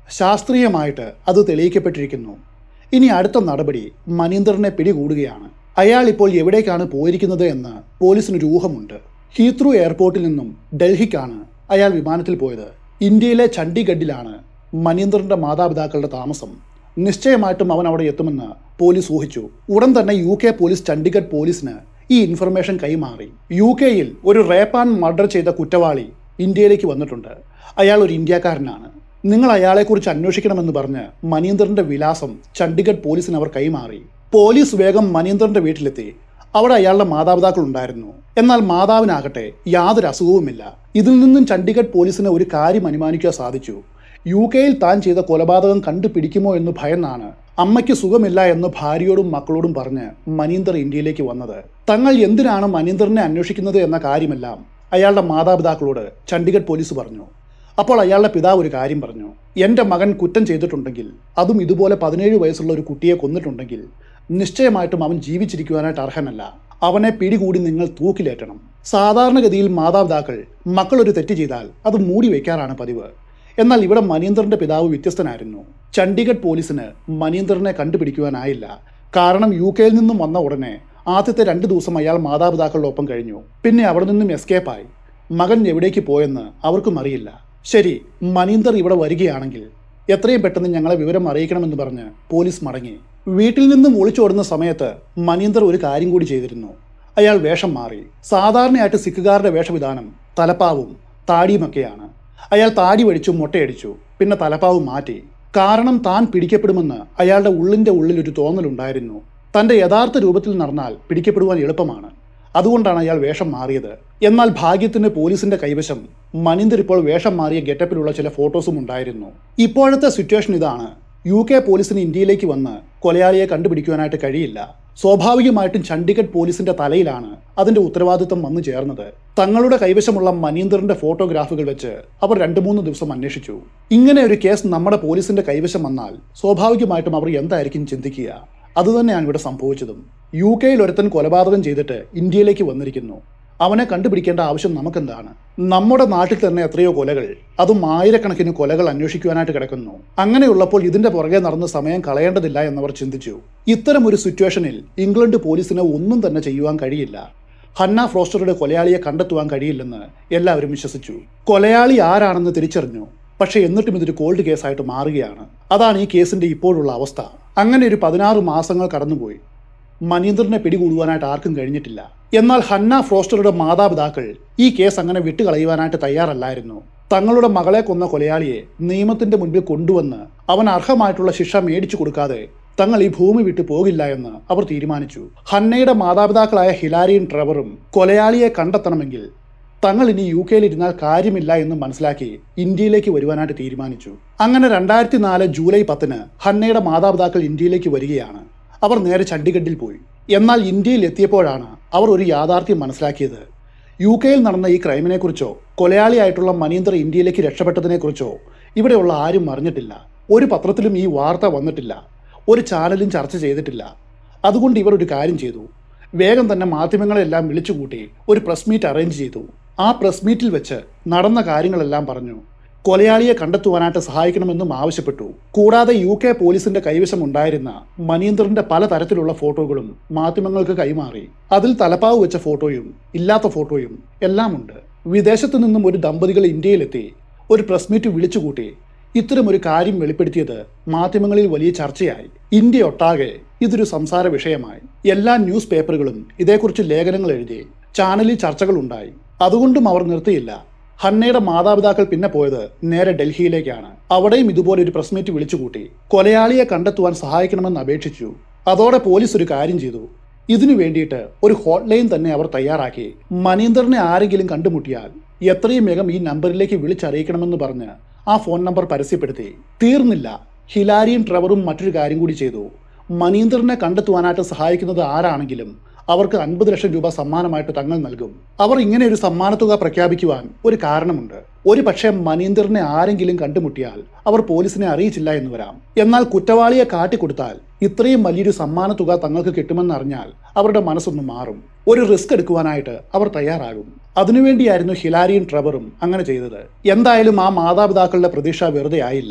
ശാസ്ത്രീയമായിട്ട് അത് തെളിയിക്കപ്പെട്ടിരിക്കുന്നു. ഇനി അടുത്ത നടപടി മനീന്ദറിനെ പിടികൂടുകയാണ്. അയാൾ ഇപ്പോൾ എവിടേക്കാണ് പോയിരിക്കുന്നത് എന്ന് പോലീസിനൊരു ഊഹമുണ്ട്. ഹീത്രൂ എയർപോർട്ടിൽ നിന്നും ഡൽഹിക്കാണ് അയാൾ വിമാനത്തിൽ പോയത്. ഇന്ത്യയിലെ ചണ്ഡീഗഡിലാണ് മനീന്ദറിന്റെ മാതാപിതാക്കളുടെ താമസം. നിശ്ചയമായിട്ടും അവൻ അവിടെ എത്തുമെന്ന് പോലീസ് ഊഹിച്ചു. ഉടൻ തന്നെ UK പോലീസ് ചണ്ഡീഗഡ് പോലീസിന് ഈ ഇൻഫർമേഷൻ കൈമാറി. UKയിൽ ഒരു റേപ്പ് ആൻഡ് മർഡർ ചെയ്ത കുറ്റവാളി ഇന്ത്യയിലേക്ക് വന്നിട്ടുണ്ട്. അയാൾ ഒരു ഇന്ത്യക്കാരനാണ്. നിങ്ങൾ അയാളെക്കുറിച്ച് അന്വേഷിക്കണമെന്ന് പറഞ്ഞ് മനീന്ദറിന്റെ വിലാസം ചണ്ഡീഗഡ് പോലീസിന് അവർ കൈമാറി. പോലീസ് വേഗം മനീന്ദറിന്റെ വീട്ടിലെത്തി. അവിടെ അയാളുടെ മാതാപിതാക്കൾ ഉണ്ടായിരുന്നു. എന്നാൽ മാതാവിനാകട്ടെ യാതൊരു അസുഖവുമില്ല. ഇതിൽ നിന്നും ചണ്ഡീഗഡ് പോലീസിന് ഒരു കാര്യം അനുമാനിക്കാൻ സാധിച്ചു. UKയിൽ താൻ ചെയ്ത കൊലപാതകം കണ്ടുപിടിക്കുമോ എന്ന് ഭയന്നാണ് അമ്മയ്ക്ക് സുഖമില്ല എന്ന് ഭാര്യയോടും മക്കളോടും പറഞ്ഞ് മനീന്ദർ ഇന്ത്യയിലേക്ക് വന്നത്. തങ്ങൾ എന്തിനാണ് മനീന്ദറിനെ അന്വേഷിക്കുന്നത് എന്ന കാര്യമെല്ലാം അയാളുടെ മാതാപിതാക്കളോട് ചണ്ഡീഗഡ് പോലീസ് പറഞ്ഞു. അപ്പോൾ അയാളുടെ പിതാവ് ഒരു കാര്യം പറഞ്ഞു. എൻ്റെ മകൻ കുറ്റം ചെയ്തിട്ടുണ്ടെങ്കിൽ, അതും ഇതുപോലെ 17 വയസ്സുള്ള ഒരു കുട്ടിയെ കൊന്നിട്ടുണ്ടെങ്കിൽ, നിശ്ചയമായിട്ടും അവൻ ജീവിച്ചിരിക്കുവാനായിട്ട് അർഹനല്ല. അവനെ പിടികൂടി നിങ്ങൾ തൂക്കിലേറ്റണം. സാധാരണഗതിയിൽ മാതാപിതാക്കൾ മക്കൾ ഒരു തെറ്റ് ചെയ്താൽ അത് മൂടി വയ്ക്കാറാണ് പതിവ്. എന്നാൽ ഇവിടെ മനീന്ദറിന്റെ പിതാവ് വ്യത്യസ്തനായിരുന്നു. ചണ്ഡീഗഡ് പോലീസിന് മനീന്ദറിനെ കണ്ടുപിടിക്കുവാനായില്ല. കാരണം UKയിൽ നിന്നും വന്ന ഉടനെ ആദ്യത്തെ 2 ദിവസം അയാൾ മാതാപിതാക്കളുടെ ഒപ്പം കഴിഞ്ഞു. പിന്നെ അവിടെ നിന്നും എസ്കേപ്പായി. മകൻ എവിടേക്ക് പോയെന്ന് അവർക്കും അറിയില്ല. ശരി, മനീന്ദർ ഇവിടെ വരികയാണെങ്കിൽ എത്രയും പെട്ടെന്ന് ഞങ്ങളെ വിവരം അറിയിക്കണമെന്ന് പറഞ്ഞ് പോലീസ് മടങ്ങി. വീട്ടിൽ നിന്നും ഒളിച്ചോടുന്ന സമയത്ത് മനീന്ദർ ഒരു കാര്യം കൂടി ചെയ്തിരുന്നു. അയാൾ വേഷം മാറി. സാധാരണയായിട്ട് സിഖുകാരുടെ വേഷവിധാനം തലപ്പാവും താടിയുമൊക്കെയാണ്. അയാൾ താടി വടിച്ചു, മൊട്ടയടിച്ചു, പിന്നെ തലപ്പാവ് മാറ്റി. കാരണം താൻ പിടിക്കപ്പെടുമെന്ന് അയാളുടെ ഉള്ളിൽ ഒരു തോന്നലുണ്ടായിരുന്നു. തൻ്റെ യഥാർത്ഥ രൂപത്തിൽ നടന്നാൽ പിടിക്കപ്പെടുവാൻ എളുപ്പമാണ്. അതുകൊണ്ടാണ് അയാൾ വേഷം മാറിയത്. എന്നാൽ ഭാഗ്യത്തിന് പോലീസിന്റെ കൈവശം മനീന്ദർ ഇപ്പോൾ വേഷം മാറിയ ഗെറ്റപ്പിലുള്ള ചില ഫോട്ടോസും ഉണ്ടായിരുന്നു. ഇപ്പോഴത്തെ സിറ്റുവേഷൻ ഇതാണ്. UK പോലീസിന് ഇന്ത്യയിലേക്ക് വന്ന് കൊലയാളിയെ കണ്ടുപിടിക്കുവാനായിട്ട് കഴിയില്ല. സ്വാഭാവികമായിട്ടും ചണ്ഡീഗഡ് പോലീസിന്റെ തലയിലാണ് അതിന്റെ ഉത്തരവാദിത്വം വന്നു ചേർന്നത്. തങ്ങളുടെ കൈവശമുള്ള മനീന്ദറിന്റെ ഫോട്ടോഗ്രാഫുകൾ വെച്ച് അവർ 2-3 ദിവസം അന്വേഷിച്ചു. ഇങ്ങനെ ഒരു കേസ് നമ്മുടെ പോലീസിന്റെ കൈവശം വന്നാൽ സ്വാഭാവികമായിട്ടും അവർ എന്തായിരിക്കും ചിന്തിക്കുക? അതുതന്നെയാണ് ഇവിടെ സംഭവിച്ചതും. UKയിൽ ഒരുത്തൻ കൊലപാതകം ചെയ്തിട്ട് ഇന്ത്യയിലേക്ക് വന്നിരിക്കുന്നു. അവനെ കണ്ടുപിടിക്കേണ്ട ആവശ്യം നമുക്കെന്താണ്? നമ്മുടെ നാട്ടിൽ തന്നെ എത്രയോ കൊലകൾ, അതും ആയിരക്കണക്കിന് കൊലകൾ അന്വേഷിക്കുവാനായിട്ട് കിടക്കുന്നു. അങ്ങനെയുള്ളപ്പോൾ ഇതിന്റെ പുറകെ നടന്ന് സമയം കളയേണ്ടതില്ല എന്നവർ ചിന്തിച്ചു. ഇത്തരം ഒരു സിറ്റുവേഷനിൽ ഇംഗ്ലണ്ട് പോലീസിന് ഒന്നും തന്നെ ചെയ്യുവാൻ കഴിയില്ല. ഹന്ന ഫോസ്റ്ററുടെ കൊലയാളിയെ കണ്ടെത്തുവാൻ കഴിയില്ലെന്ന് എല്ലാവരും വിശ്വസിച്ചു. കൊലയാളി ആരാണെന്ന് തിരിച്ചറിഞ്ഞു. പക്ഷേ എന്നിട്ടും ഇതൊരു കോൾഡ് കേസായിട്ട് മാറുകയാണ്. അതാണ് ഈ കേസിന്റെ ഇപ്പോഴുള്ള അവസ്ഥ. അങ്ങനെ ഒരു 16 മാസങ്ങൾ കടന്നുപോയി. മനീന്ദറിനെ പിടികൂടുവാനായിട്ട് ആർക്കും കഴിഞ്ഞിട്ടില്ല. എന്നാൽ ഹന്ന ഫോസ്റ്ററുടെ മാതാപിതാക്കൾ ഈ കേസ് അങ്ങനെ വിട്ടുകളയുവാനായിട്ട് തയ്യാറല്ലായിരുന്നു. തങ്ങളുടെ മകളെ കൊന്ന കൊലയാളിയെ നിയമത്തിന്റെ മുൻപിൽ കൊണ്ടുവന്ന് അവൻ അർഹമായിട്ടുള്ള ശിക്ഷ മേടിച്ചു കൊടുക്കാതെ തങ്ങൾ ഈ ഭൂമി വിട്ടു പോകില്ല എന്ന് അവർ തീരുമാനിച്ചു. ഹന്നയുടെ മാതാപിതാക്കളായ ഹിലാരിയും ട്രെവറും കൊലയാളിയെ കണ്ടെത്തണമെങ്കിൽ തങ്ങൾ ഇനി UKയിൽ ഇരുന്നാൽ കാര്യമില്ല എന്ന് മനസ്സിലാക്കി ഇന്ത്യയിലേക്ക് വരുവാനായിട്ട് തീരുമാനിച്ചു. അങ്ങനെ 2004 ജൂലൈ 10 ഹന്നയുടെ മാതാപിതാക്കൾ ഇന്ത്യയിലേക്ക് വരികയാണ്. അവർ നേരെ ചണ്ഡീഗഡിൽ പോയി. എന്നാൽ ഇന്ത്യയിൽ എത്തിയപ്പോഴാണ് അവർ ഒരു യാഥാർത്ഥ്യം മനസ്സിലാക്കിയത്. UKയിൽ നടന്ന ഈ ക്രൈമിനെക്കുറിച്ചോ കൊലയാളിയായിട്ടുള്ള മനീന്ദർ ഇന്ത്യയിലേക്ക് രക്ഷപ്പെട്ടതിനെക്കുറിച്ചോ ഇവിടെയുള്ള ആരും അറിഞ്ഞിട്ടില്ല. ഒരു പത്രത്തിലും ഈ വാർത്ത വന്നിട്ടില്ല. ഒരു ചാനലും ചർച്ച ചെയ്തിട്ടില്ല. അതുകൊണ്ട് ഇവർ ഒരു കാര്യം ചെയ്തു. വേഗം തന്നെ മാധ്യമങ്ങളെല്ലാം വിളിച്ചുകൂട്ടി ഒരു പ്രസ് മീറ്റ് അറേഞ്ച് ചെയ്തു. ആ പ്രസ് മീറ്റിൽ വെച്ച് നടന്ന കാര്യങ്ങളെല്ലാം പറഞ്ഞു. കൊലയാളിയെ കണ്ടെത്തുവാനായിട്ട് സഹായിക്കണമെന്നും ആവശ്യപ്പെട്ടു. കൂടാതെ UK പോലീസിന്റെ കൈവശം ഉണ്ടായിരുന്ന മനീന്ദറിന്റെ പലതരത്തിലുള്ള ഫോട്ടോകളും മാധ്യമങ്ങൾക്ക് കൈമാറി. അതിൽ തലപ്പാവ് വെച്ച ഫോട്ടോയും ഇല്ലാത്ത ഫോട്ടോയും എല്ലാം ഉണ്ട്. വിദേശത്തു നിന്നും ഒരു ദമ്പതികൾ ഇന്ത്യയിലെത്തി ഒരു പ്രസ് മീറ്റ് വിളിച്ചുകൂട്ടി ഇത്തരമൊരു കാര്യം വെളിപ്പെടുത്തിയത് മാധ്യമങ്ങളിൽ വലിയ ചർച്ചയായി. ഇന്ത്യ ഒട്ടാകെ ഇതൊരു സംസാര വിഷയമായി. എല്ലാ ന്യൂസ് പേപ്പറുകളും ഇതേക്കുറിച്ച് ലേഖനങ്ങൾ എഴുതി. ചാനലിൽ ചർച്ചകളുണ്ടായി. അതുകൊണ്ടും അവർ നിർത്തിയില്ല. ഹന്നയുടെ മാതാപിതാക്കൾ പിന്നെ പോയത് നേരെ ഡൽഹിയിലേക്കാണ്. അവിടെയും ഇതുപോലെ ഒരു പ്രസ് മീറ്റ് വിളിച്ചുകൂട്ടി കൊലയാളിയെ കണ്ടെത്തുവാൻ സഹായിക്കണമെന്ന് അപേക്ഷിച്ചു. അതോടെ പോലീസ് ഒരു കാര്യം ചെയ്തു. ഇതിനു വേണ്ടിയിട്ട് ഒരു ഹോട്ട്ലൈൻ തന്നെ അവർ തയ്യാറാക്കി. മനീന്ദറിനെ ആരെങ്കിലും കണ്ടുമുട്ടിയാൽ എത്രയും വേഗം ഈ നമ്പറിലേക്ക് വിളിച്ചറിയിക്കണമെന്ന് പറഞ്ഞ് ആ ഫോൺ നമ്പർ പരസ്യപ്പെടുത്തി. തീർന്നില്ല, ഹിലാരിയും ട്രെവറും മറ്റൊരു കാര്യം കൂടി ചെയ്തു. മനീന്ദറിനെ കണ്ടെത്തുവാനായിട്ട് സഹായിക്കുന്നത് ആരാണെങ്കിലും അവർക്ക് 50 ലക്ഷം രൂപ സമ്മാനമായിട്ട് തങ്ങൾ നൽകും. അവർ ഇങ്ങനെ ഒരു സമ്മാനത്തുക പ്രഖ്യാപിക്കുവാൻ ഒരു കാരണമുണ്ട്. ഒരു പക്ഷേ മനീന്ദറിനെ ആരെങ്കിലും കണ്ടുമുട്ടിയാൽ അവർ പോലീസിനെ അറിയിച്ചില്ല എന്ന് വരാം. എന്നാൽ കുറ്റവാളിയെ കാട്ടിക്കൊടുത്താൽ ഇത്രയും വലിയൊരു സമ്മാനത്തുക തങ്ങൾക്ക് കിട്ടുമെന്നറിഞ്ഞാൽ അവരുടെ മനസ്സൊന്ന് മാറും. ഒരു റിസ്ക് എടുക്കുവാനായിട്ട് അവർ തയ്യാറാകും. അതിനുവേണ്ടിയായിരുന്നു ഹിലാരിയും ട്രെവറും അങ്ങനെ ചെയ്തത്. എന്തായാലും ആ മാതാപിതാക്കളുടെ പ്രതീക്ഷ വെറുതെ ആയില്ല.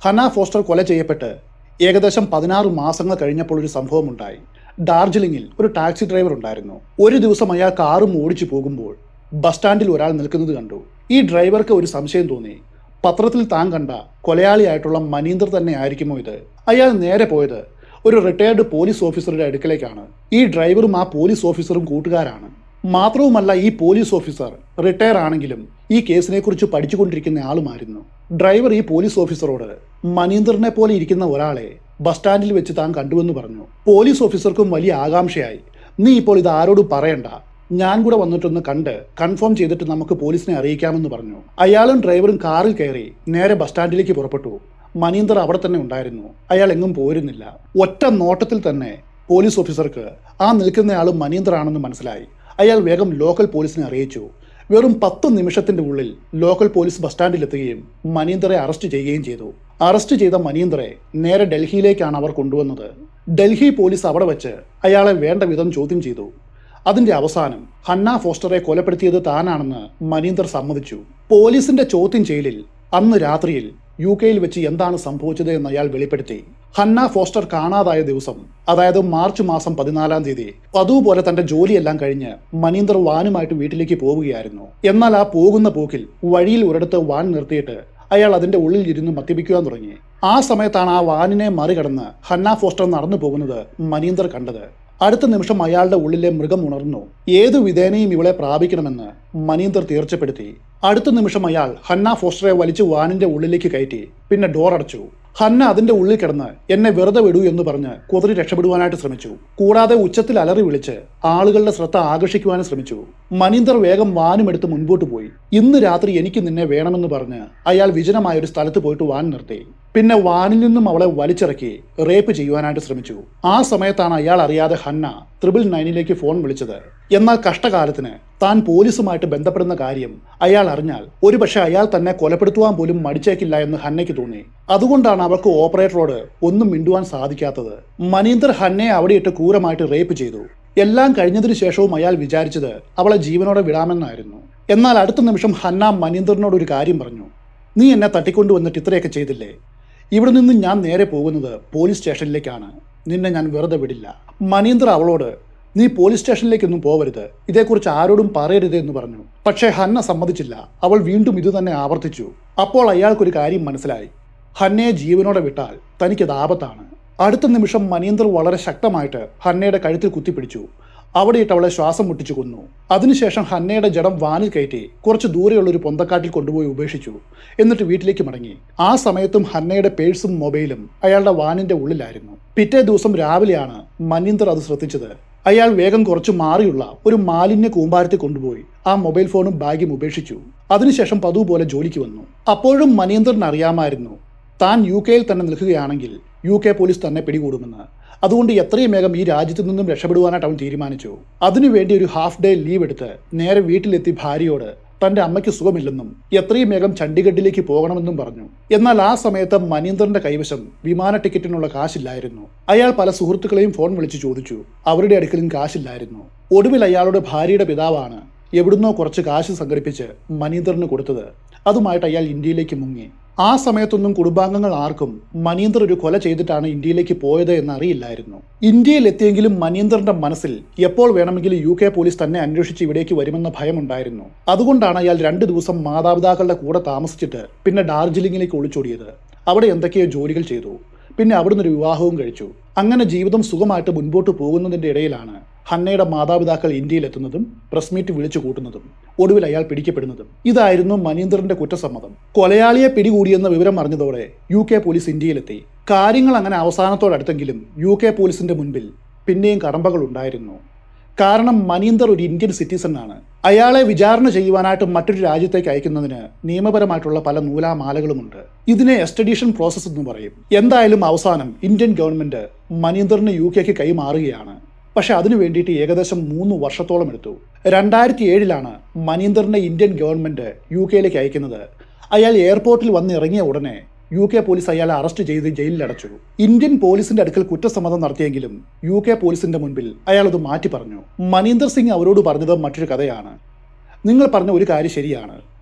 ഹന്ന ഫോസ്റ്റർ കൊല ചെയ്യപ്പെട്ട് ഏകദേശം 16 മാസങ്ങൾ കഴിഞ്ഞപ്പോൾ ഒരു സംഭവം ഉണ്ടായി. ഡാർജിലിംഗിൽ ഒരു ടാക്സി ഡ്രൈവർ ഉണ്ടായിരുന്നു. ഒരു ദിവസം അയാൾ കാറും ഓടിച്ചു പോകുമ്പോൾ ബസ് സ്റ്റാൻഡിൽ ഒരാൾ നിൽക്കുന്നത് കണ്ടു. ഈ ഡ്രൈവർക്ക് ഒരു സംശയം തോന്നി. പത്രത്തിൽ താൻ കണ്ട കൊലയാളിയായിട്ടുള്ള മനീന്ദർ തന്നെ ആയിരിക്കുമോ ഇത്? അയാൾ നേരെ പോയത് ഒരു റിട്ടയർഡ് പോലീസ് ഓഫീസറുടെ അടുക്കലേക്കാണ്. ഈ ഡ്രൈവറും ആ പോലീസ് ഓഫീസറും കൂട്ടുകാരാണ്. മാത്രവുമല്ല, ഈ പോലീസ് ഓഫീസർ റിട്ടയർ ആണെങ്കിലും ഈ കേസിനെ കുറിച്ച് പഠിച്ചുകൊണ്ടിരിക്കുന്ന ആളുമായിരുന്നു. ഡ്രൈവർ ഈ പോലീസ് ഓഫീസറോട് മനീന്ദറിനെ പോലെ ഇരിക്കുന്ന ഒരാളെ ബസ് സ്റ്റാൻഡിൽ വെച്ച് താൻ കണ്ടുവെന്ന് പറഞ്ഞു. പോലീസ് ഓഫീസർക്കും വലിയ ആകാംക്ഷയായി. നീ ഇപ്പോൾ ഇത് ആരോടും പറയണ്ട, ഞാൻ കൂടെ വന്നിട്ടൊന്ന് കണ്ട് കൺഫേം ചെയ്തിട്ട് നമുക്ക് പോലീസിനെ അറിയിക്കാമെന്ന് പറഞ്ഞു. അയാളും ഡ്രൈവറും കാറിൽ കയറി നേരെ ബസ് സ്റ്റാൻഡിലേക്ക് പുറപ്പെട്ടു. മനീന്ദർ അവിടെ തന്നെ ഉണ്ടായിരുന്നു. അയാൾ എങ്ങും പോരുന്നില്ല. ഒറ്റ നോട്ടത്തിൽ തന്നെ പോലീസ് ഓഫീസർക്ക് ആ നിൽക്കുന്നയാൾ മനീന്ദർ ആണെന്ന് മനസ്സിലായി. അയാൾ വേഗം ലോക്കൽ പോലീസിനെ അറിയിച്ചു. വെറും 10 നിമിഷത്തിന്റെ ഉള്ളിൽ ലോക്കൽ പോലീസ് ബസ് സ്റ്റാൻഡിലെത്തുകയും മനീന്ദറെ അറസ്റ്റ് ചെയ്യുകയും ചെയ്തു. അറസ്റ്റ് ചെയ്ത മനീന്ദറെ നേരെ ഡൽഹിയിലേക്കാണ് അവർ കൊണ്ടുവന്നത്. ഡൽഹി പോലീസ് അവിടെ വെച്ച് അയാളെ വേണ്ട വിധം ചോദ്യം ചെയ്തു. അതിന്റെ അവസാനം ഹന്ന ഫോസ്റ്ററെ കൊലപ്പെടുത്തിയത് താനാണെന്ന് മനീന്ദർ സമ്മതിച്ചു. പോലീസിന്റെ ചോദ്യം ചെയ്യലിൽ അന്ന് രാത്രിയിൽ UK-യിൽ വെച്ച് എന്താണ് സംഭവിച്ചത് എന്ന് അയാൾ വെളിപ്പെടുത്തി. ഹന്ന ഫോസ്റ്റർ കാണാതായ ദിവസം, അതായത് മാർച്ച് മാസം 14-ാം തീയതി, അതുപോലെ തന്റെ ജോലിയെല്ലാം കഴിഞ്ഞ് മനീന്ദർ വാനുമായിട്ട് വീട്ടിലേക്ക് പോവുകയായിരുന്നു. എന്നാൽ ആ പോകുന്ന പോക്കിൽ വഴിയിൽ ഒരിടത്ത് വാൻ നിർത്തിയിട്ട് അയാൾ അതിന്റെ ഉള്ളിൽ ഇരുന്ന് മദ്യപിക്കുവാൻ തുടങ്ങി. ആ സമയത്താണ് ആ വാനിനെ മറികടന്ന് ഹന്ന ഫോസ്റ്റർ നടന്നു പോകുന്നത് മനീന്ദർ കണ്ടത്. അടുത്ത നിമിഷം അയാളുടെ ഉള്ളിലെ മൃഗം ഉണർന്നു. ഏതു വിധേനയും ഇവളെ പ്രാപിക്കണമെന്ന് മനീന്ദർ തീർച്ചപ്പെടുത്തി. അടുത്ത നിമിഷം അയാൾ ഹന്ന ഫോസ്റ്ററെ വലിച്ചു വാനിന്റെ ഉള്ളിലേക്ക് കയറ്റി. പിന്നെ ഡോർ അടച്ചു. ഹന്ന അതിന്റെ ഉള്ളിൽ കിടന്ന് എന്നെ വെറുതെ വിടൂ എന്ന് പറഞ്ഞ് കുതിരി രക്ഷപ്പെടുവാനായിട്ട് ശ്രമിച്ചു. കൂടാതെ ഉച്ചത്തിൽ അലറി വിളിച്ച് ആളുകളുടെ ശ്രദ്ധ ആകർഷിക്കുവാനും ശ്രമിച്ചു. മനീന്ദർ വേഗം വാനുമെടുത്ത് മുൻപോട്ട് പോയി. ഇന്ന് രാത്രി എനിക്ക് നിന്നെ വേണമെന്ന് പറഞ്ഞ് അയാൾ വിജനമായ ഒരു സ്ഥലത്ത് പോയിട്ട് വാൻ നിർത്തി. പിന്നെ വാനിൽ നിന്നും അവളെ വലിച്ചിറക്കി റേപ്പ് ചെയ്യുവാനായിട്ട് ശ്രമിച്ചു. ആ സമയത്താണ് അയാൾ അറിയാതെ ഹന്ന 999-ലേക്ക് ഫോൺ വിളിച്ചത്. എന്നാൽ കഷ്ടകാലത്തിന് താൻ പോലീസുമായിട്ട് ബന്ധപ്പെടുന്ന കാര്യം അയാൾ അറിഞ്ഞാൽ ഒരുപക്ഷെ അയാൾ തന്നെ കൊലപ്പെടുത്തുവാൻ പോലും മടിച്ചേക്കില്ല എന്ന് ഹന്നയ്ക്ക് തോന്നി. അതുകൊണ്ടാണ് അവർക്ക് ഓപ്പറേറ്ററോട് ഒന്നും മിണ്ടുവാൻ സാധിക്കാത്തത്. മനീന്ദർ ഹന്നയെ അവിടെയിട്ട് ക്രൂരമായിട്ട് റേപ്പ് ചെയ്തു. എല്ലാം കഴിഞ്ഞതിനു ശേഷവും അയാൾ വിചാരിച്ചത് അവളെ ജീവനോടെ വിടാമെന്നായിരുന്നു. എന്നാൽ അടുത്ത നിമിഷം ഹന്ന മനീന്ദറിനോട് ഒരു കാര്യം പറഞ്ഞു. നീ എന്നെ തട്ടിക്കൊണ്ടുവന്നിട്ട് ഇത്രയൊക്കെ ചെയ്തില്ലേ? ഇവിടെ നിന്ന് ഞാൻ നേരെ പോകുന്നത് പോലീസ് സ്റ്റേഷനിലേക്കാണ്. നിന്നെ ഞാൻ വെറുതെ വിടില്ല. മനീന്ദർ അവളോട് നീ പോലീസ് സ്റ്റേഷനിലേക്കൊന്നും പോവരുത്, ഇതേക്കുറിച്ച് ആരോടും പറയരുത് എന്ന് പറഞ്ഞു. പക്ഷേ ഹന്ന സമ്മതിച്ചില്ല. അവൾ വീണ്ടും ഇത് തന്നെ ആവർത്തിച്ചു. അപ്പോൾ അയാൾക്കൊരു കാര്യം മനസ്സിലായി. ഹന്നയെ ജീവനോടെ വിട്ടാൽ തനിക്കത് ആപത്താണ്. അടുത്ത നിമിഷം മനീന്ദർ വളരെ ശക്തമായിട്ട് ഹന്നയുടെ കഴുത്തിൽ കുത്തിപ്പിടിച്ചു. അവിടെയിട്ട് അവളെ ശ്വാസം മുട്ടിച്ചു കൊന്നു. അതിനുശേഷം ഹന്നയുടെ ജഡം വാനിൽ കയറ്റി കുറച്ച് ദൂരെയുള്ള ഒരു പൊന്തക്കാട്ടിൽ കൊണ്ടുപോയി ഉപേക്ഷിച്ചു. എന്നിട്ട് വീട്ടിലേക്ക് മടങ്ങി. ആ സമയത്തും ഹന്നയുടെ പേഴ്സും മൊബൈലും അയാളുടെ വാനിന്റെ ഉള്ളിലായിരുന്നു. പിറ്റേ ദിവസം രാവിലെയാണ് മനീന്ദർ അത് ശ്രദ്ധിച്ചത്. അയാൾ വേഗം കുറച്ച് മാറിയുള്ള ഒരു മാലിന്യ കൂമ്പാരത്തിൽ കൊണ്ടുപോയി ആ മൊബൈൽ ഫോണും ബാഗും ഉപേക്ഷിച്ചു. അതിനുശേഷം പതിവ് പോലെ ജോലിക്ക് വന്നു. അപ്പോഴും മനീന്ദറിന് അറിയാമായിരുന്നു താൻ UK-യിൽ തന്നെ നിൽക്കുകയാണെങ്കിൽ UK പോലീസ് തന്നെ പിടികൂടുമെന്ന്. അതുകൊണ്ട് എത്രയും വേഗം ഈ രാജ്യത്തു നിന്നും രക്ഷപ്പെടുവാനായിട്ട് അവൻ തീരുമാനിച്ചു. അതിനുവേണ്ടി ഒരു ഹാഫ് ഡേ ലീവ് എടുത്ത് നേരെ വീട്ടിലെത്തി ഭാര്യയോട് തന്റെ അമ്മയ്ക്ക് സുഖമില്ലെന്നും എത്രയും വേഗം ചണ്ഡീഗഡിലേക്ക് പോകണമെന്നും പറഞ്ഞു. എന്നാൽ ആ സമയത്ത് മനീന്ദറിന്റെ കൈവശം വിമാന ടിക്കറ്റിനുള്ള കാശില്ലായിരുന്നു. അയാൾ പല സുഹൃത്തുക്കളെയും ഫോൺ വിളിച്ച് ചോദിച്ചു. അവരുടെ അടുക്കലും കാശില്ലായിരുന്നു. ഒടുവിൽ അയാളുടെ ഭാര്യയുടെ പിതാവാണ് എവിടുന്നോ കുറച്ച് കാശ് സംഘടിപ്പിച്ച് മനീന്ദറിന് കൊടുത്തത്. അതുമായിട്ട് അയാൾ ഇന്ത്യയിലേക്ക് മുങ്ങി. ആ സമയത്തൊന്നും കുടുംബാംഗങ്ങൾ ആർക്കും മനീന്ദർ ഒരു കൊല ചെയ്തിട്ടാണ് ഇന്ത്യയിലേക്ക് പോയത് എന്ന് അറിയില്ലായിരുന്നു. ഇന്ത്യയിൽ എത്തിയെങ്കിലും മനീന്ദറിന്റെ മനസ്സിൽ എപ്പോൾ വേണമെങ്കിലും UK പോലീസ് തന്നെ അന്വേഷിച്ച് ഇവിടേക്ക് വരുമെന്ന ഭയമുണ്ടായിരുന്നു. അതുകൊണ്ടാണ് അയാൾ 2 ദിവസം മാതാപിതാക്കളുടെ കൂടെ താമസിച്ചിട്ട് പിന്നെ ഡാർജിലിംഗിലേക്ക് ഒളിച്ചോടിയത്. അവിടെ എന്തൊക്കെയോ ജോലികൾ ചെയ്തു. പിന്നെ അവിടുന്ന് ഒരു വിവാഹവും കഴിച്ചു. അങ്ങനെ ജീവിതം സുഖമായിട്ട് മുൻപോട്ട് പോകുന്നതിന്റെ ഇടയിലാണ് ഹന്നയുടെ മാതാപിതാക്കൾ ഇന്ത്യയിലെത്തുന്നതും പ്രസ് മീറ്റ് വിളിച്ചു കൂട്ടുന്നതും ഒടുവിൽ അയാൾ പിടിക്കപ്പെടുന്നതും. ഇതായിരുന്നു മനീന്ദറിന്റെ കുറ്റസമ്മതം. കൊലയാളിയെ പിടികൂടിയെന്ന വിവരം അറിഞ്ഞതോടെ UK പോലീസ് ഇന്ത്യയിലെത്തി. കാര്യങ്ങൾ അങ്ങനെ അവസാനത്തോടടുത്തെങ്കിലും UK പോലീസിന്റെ മുൻപിൽ പിന്നെയും കടമ്പകൾ ഉണ്ടായിരുന്നു. കാരണം മനീന്ദർ ഒരു ഇന്ത്യൻ സിറ്റിസൺ ആണ്. അയാളെ വിചാരണ ചെയ്യുവാനായിട്ട് മറ്റൊരു രാജ്യത്തേക്ക് അയക്കുന്നതിന് നിയമപരമായിട്ടുള്ള പല നൂലാമാലകളുമുണ്ട്. ഇതിനെ എക്സ്ട്രഡീഷൻ പ്രോസസ് എന്ന് പറയും. എന്തായാലും അവസാനം ഇന്ത്യൻ ഗവൺമെന്റ് മനീന്ദറിന് UK-ക്ക് കൈമാറുകയാണ്. പക്ഷെ അതിനു വേണ്ടിയിട്ട് ഏകദേശം 3 വർഷത്തോളം എടുത്തു. 2007-ലാണ് മനീന്ദറിനെ ഇന്ത്യൻ ഗവൺമെന്റ് UK-യിലേക്ക് അയക്കുന്നത്. അയാൾ എയർപോർട്ടിൽ വന്ന് ഇറങ്ങിയ ഉടനെ UK പോലീസ് അയാളെ അറസ്റ്റ് ചെയ്ത് ജയിലിലടച്ചു. ഇന്ത്യൻ പോലീസിന്റെ അടുക്കൽ കുറ്റസമ്മതം നടത്തിയെങ്കിലും UK പോലീസിന്റെ മുൻപിൽ അയാൾ അത് മാറ്റി പറഞ്ഞു. മനീന്ദർ സിംഗ് അവരോട് പറഞ്ഞത് മറ്റൊരു കഥയാണ്. നിങ്ങൾ പറഞ്ഞ ഒരു കാര്യം ശരിയാണ്.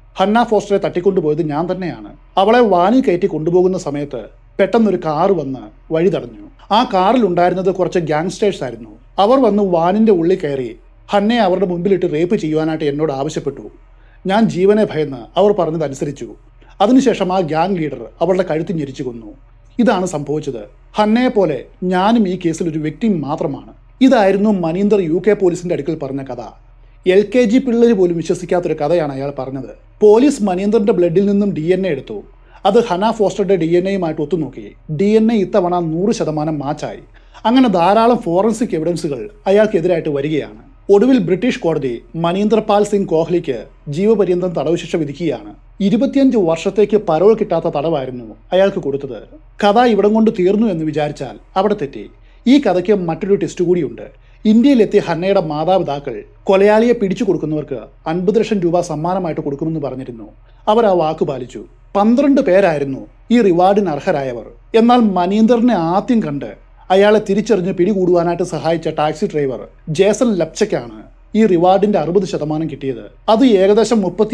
ഹന്ന ഫോസ്റ്ററെ തട്ടിക്കൊണ്ടുപോയത് ഞാൻ തന്നെയാണ്. അവളെ വാനിൽ കയറ്റി കൊണ്ടുപോകുന്ന സമയത്ത് പെട്ടെന്നൊരു കാറ് വന്ന് വഴി തടഞ്ഞു. ആ കാറിൽ ഉണ്ടായിരുന്നത് കുറച്ച് ഗ്യാങ്സ്റ്റേഴ്സ് ആയിരുന്നു. അവർ വന്ന് വാനിന്റെ ഉള്ളിൽ കയറി ഹന്നയെ അവരുടെ മുമ്പിലിട്ട് റേപ്പ് ചെയ്യുവാനായിട്ട് എന്നോട് ആവശ്യപ്പെട്ടു. ഞാൻ ജീവനെ ഭയന്ന് അവർ പറഞ്ഞതനുസരിച്ചു. അതിനുശേഷം ആ ഗ്യാങ് ലീഡർ അവളുടെ കഴുത്ത് ഞെരിച്ചു കൊന്നു. ഇതാണ് സംഭവിച്ചത്. ഹന്നയെ പോലെ ഞാനും ഈ കേസിൽ ഒരു വ്യക്തി മാത്രമാണ്. ഇതായിരുന്നു മനീന്ദർ UK പോലീസിന്റെ അടുക്കൽ പറഞ്ഞ കഥ. LKG പിള്ളേർ പോലും വിശ്വസിക്കാത്തൊരു കഥയാണ് അയാൾ പറഞ്ഞത്. പോലീസ് മനീന്ദറിന്റെ ബ്ലഡിൽ നിന്നും DNA എടുത്തു. അത് ഹന്ന ഫോസ്റ്ററുടെ DNA-യുമായിട്ട് ഒത്തുനോക്കി. DNA ഇത്തവണ 100% മാച്ചായി. അങ്ങനെ ധാരാളം ഫോറൻസിക് എവിഡൻസുകൾ അയാൾക്കെതിരായിട്ട് വരികയാണ്. ഒടുവിൽ ബ്രിട്ടീഷ് കോടതി മനീന്ദർ പാൽ സിംഗ് കോഹ്ലിക്ക് ജീവപര്യന്തം തടവ് ശിക്ഷ വിധിക്കുകയാണ്. 25 വർഷത്തേക്ക് പരോൾ കിട്ടാത്ത തടവായിരുന്നു അയാൾക്ക് കൊടുത്തത്. കഥ ഇവിടം കൊണ്ട് തീർന്നു എന്ന് വിചാരിച്ചാൽ അവിടെ തെറ്റി. ഈ കഥയ്ക്ക് മറ്റൊരു ടെസ്റ്റ് കൂടിയുണ്ട്. ഇന്ത്യയിലെത്തിയ ഹന്നയുടെ മാതാപിതാക്കൾ കൊലയാളിയെ പിടിച്ചു കൊടുക്കുന്നവർക്ക് 50 ലക്ഷം രൂപ സമ്മാനമായിട്ട് കൊടുക്കുമെന്ന് പറഞ്ഞിരുന്നു. അവർ ആ വാക്ക് പാലിച്ചു. 12 പേരായിരുന്നു ഈ റിവാർഡിന് അർഹരായവർ. എന്നാൽ മനീന്ദറിനെ ആദ്യം കണ്ട് അയാളെ തിരിച്ചറിഞ്ഞ് പിടികൂടുവാനായിട്ട് സഹായിച്ച ടാക്സി ഡ്രൈവർ ജേസൺ ലപ്ചയ്ക്കാണ് ഈ റിവാർഡിന്റെ 60% കിട്ടിയത്. അത് ഏകദേശം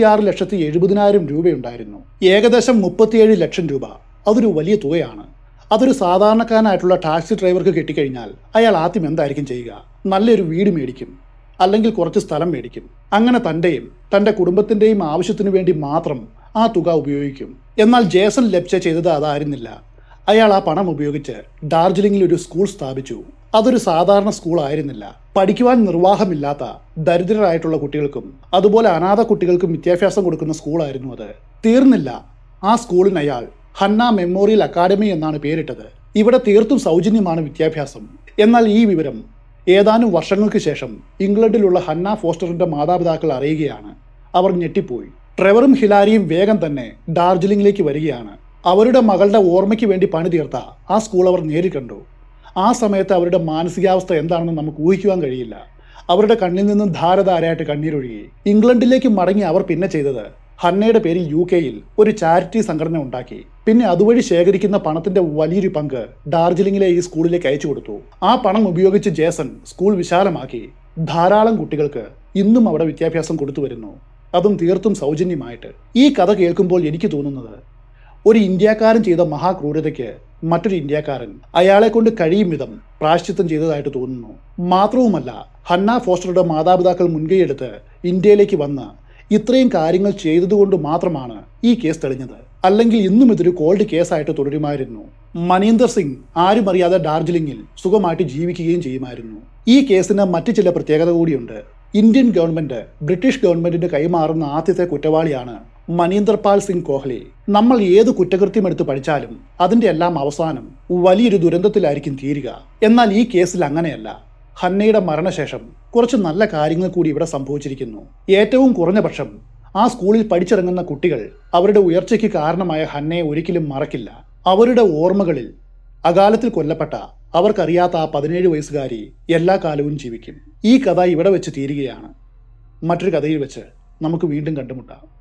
36,70,000 രൂപയുണ്ടായിരുന്നു. ഏകദേശം 37 ലക്ഷം രൂപ. അതൊരു വലിയ തുകയാണ്. അതൊരു സാധാരണക്കാരനായിട്ടുള്ള ടാക്സി ഡ്രൈവർക്ക് കിട്ടിക്കഴിഞ്ഞാൽ അയാൾ ആദ്യം എന്തായിരിക്കും ചെയ്യുക? നല്ലൊരു വീട് മേടിക്കും, അല്ലെങ്കിൽ കുറച്ച് സ്ഥലം മേടിക്കും. അങ്ങനെ തൻ്റെയും തൻ്റെ കുടുംബത്തിൻ്റെയും ആവശ്യത്തിനു വേണ്ടി മാത്രം ആ തുക ഉപയോഗിക്കും. എന്നാൽ ജേസൺ ലെപ്ചെ ചെയ്തത് അതായിരുന്നില്ല. അയാൾ ആ പണം ഉപയോഗിച്ച് ഡാർജിലിംഗിൽ ഒരു സ്കൂൾ സ്ഥാപിച്ചു. അതൊരു സാധാരണ സ്കൂൾ ആയിരുന്നില്ല. പഠിക്കുവാൻ നിർവാഹമില്ലാത്ത ദരിദ്രരായിട്ടുള്ള കുട്ടികൾക്കും അതുപോലെ അനാഥ കുട്ടികൾക്കും വിദ്യാഭ്യാസം കൊടുക്കുന്ന സ്കൂളായിരുന്നു അത്. തീർന്നില്ല. ആ സ്കൂളിന് അയാൾ ഹന്ന മെമ്മോറിയൽ അക്കാഡമി എന്നാണ് പേരിട്ടത്. ഇവിടെ തീർത്തും സൗജന്യമാണ് വിദ്യാഭ്യാസം. എന്നാൽ ഈ വിവരം ഏതാനും വർഷങ്ങൾക്ക് ശേഷം ഇംഗ്ലണ്ടിലുള്ള ഹന്ന ഫോസ്റ്ററിന്റെ മാതാപിതാക്കൾ അറിയുകയാണ്. അവർ ഞെട്ടിപ്പോയി. ട്രെവറും ഹിലാരിയും വേഗം തന്നെ ഡാർജിലിംഗിലേക്ക് വരികയാണ്. അവരുടെ മകളുടെ ഓർമ്മയ്ക്ക് വേണ്ടി പണി തീർത്ത ആ സ്കൂൾ അവർ നേരിൽ കണ്ടു. ആ സമയത്ത് അവരുടെ മാനസികാവസ്ഥ എന്താണെന്ന് നമുക്ക് ഊഹിക്കുവാൻ കഴിയില്ല. അവരുടെ കണ്ണിൽ നിന്നും ധാരധാരയായിട്ട് കണ്ണീരൊഴുകി. ഇംഗ്ലണ്ടിലേക്ക് മടങ്ങി അവർ പിന്നെ ചെയ്തത് ഹന്നയുടെ പേരിൽ UK-യിൽ ഒരു ചാരിറ്റി സംഘടന ഉണ്ടാക്കി. പിന്നെ അതുവഴി ശേഖരിക്കുന്ന പണത്തിന്റെ വലിയൊരു പങ്ക് ഡാർജിലിംഗിലെ ഈ സ്കൂളിലേക്ക് അയച്ചു കൊടുത്തു. ആ പണം ഉപയോഗിച്ച് ജേസൺ സ്കൂൾ വിശാലമാക്കി. ധാരാളം കുട്ടികൾക്ക് ഇന്നും അവിടെ വിദ്യാഭ്യാസം കൊടുത്തു വരുന്നു, അതും തീർത്തും സൗജന്യമായിട്ട്. ഈ കഥ കേൾക്കുമ്പോൾ എനിക്ക് തോന്നുന്നത്, ഒരു ഇന്ത്യക്കാരൻ ചെയ്ത മഹാക്രൂരതയ്ക്ക് മറ്റൊരു ഇന്ത്യക്കാരൻ അയാളെ കൊണ്ട് കഴിയും വിധം പ്രായശ്ചിത്തം ചെയ്തതായിട്ട് തോന്നുന്നു. മാത്രവുമല്ല, ഹന്ന ഫോസ്റ്ററുടെ മാതാപിതാക്കൾ മുൻകൈയെടുത്ത് ഇന്ത്യയിലേക്ക് വന്ന് ഇത്രയും കാര്യങ്ങൾ ചെയ്തതുകൊണ്ട് മാത്രമാണ് ഈ കേസ് തെളിഞ്ഞത്. അല്ലെങ്കിൽ ഇന്നും ഇതൊരു കോൾഡ് കേസായിട്ട് തുടരുമായിരുന്നു. മനീന്ദർ സിംഗ് ആരും അറിയാതെ ഡാർജിലിംഗിൽ സുഖമായിട്ട് ജീവിക്കുകയും ചെയ്യുമായിരുന്നു. ഈ കേസിന് മറ്റു ചില പ്രത്യേകത കൂടിയുണ്ട്. ഇന്ത്യൻ ഗവൺമെന്റ് ബ്രിട്ടീഷ് ഗവൺമെന്റിന് കൈമാറുന്ന ആദ്യത്തെ കുറ്റവാളിയാണ് മനീന്ദർ പാൽ സിംഗ് കോഹ്ലി. നമ്മൾ ഏത് കുറ്റകൃത്യം എടുത്ത് പഠിച്ചാലും അതിന്റെ എല്ലാം അവസാനം വലിയൊരു ദുരന്തത്തിലായിരിക്കും തീരുക. എന്നാൽ ഈ കേസിൽ അങ്ങനെയല്ല. ഹന്നയുടെ മരണശേഷം കുറച്ച് നല്ല കാര്യങ്ങൾ കൂടി ഇവിടെ സംഭവിച്ചിരിക്കുന്നു. ഏറ്റവും കുറഞ്ഞ പക്ഷം ആ സ്കൂളിൽ പഠിച്ചിറങ്ങുന്ന കുട്ടികൾ അവരുടെ ഉയർച്ചയ്ക്ക് കാരണമായ ഹന്നയെ ഒരിക്കലും മറക്കില്ല. അവരുടെ ഓർമ്മകളിൽ അകാലത്തിൽ കൊല്ലപ്പെട്ട അവർക്കറിയാത്ത ആ 17 വയസ്സുകാരി എല്ലാ കാലവും ജീവിക്കും. ഈ കഥ ഇവിടെ വെച്ച് തീരുകയാണ്. മറ്റൊരു കഥയിൽ വെച്ച് നമുക്ക് വീണ്ടും കണ്ടുമുട്ടാം.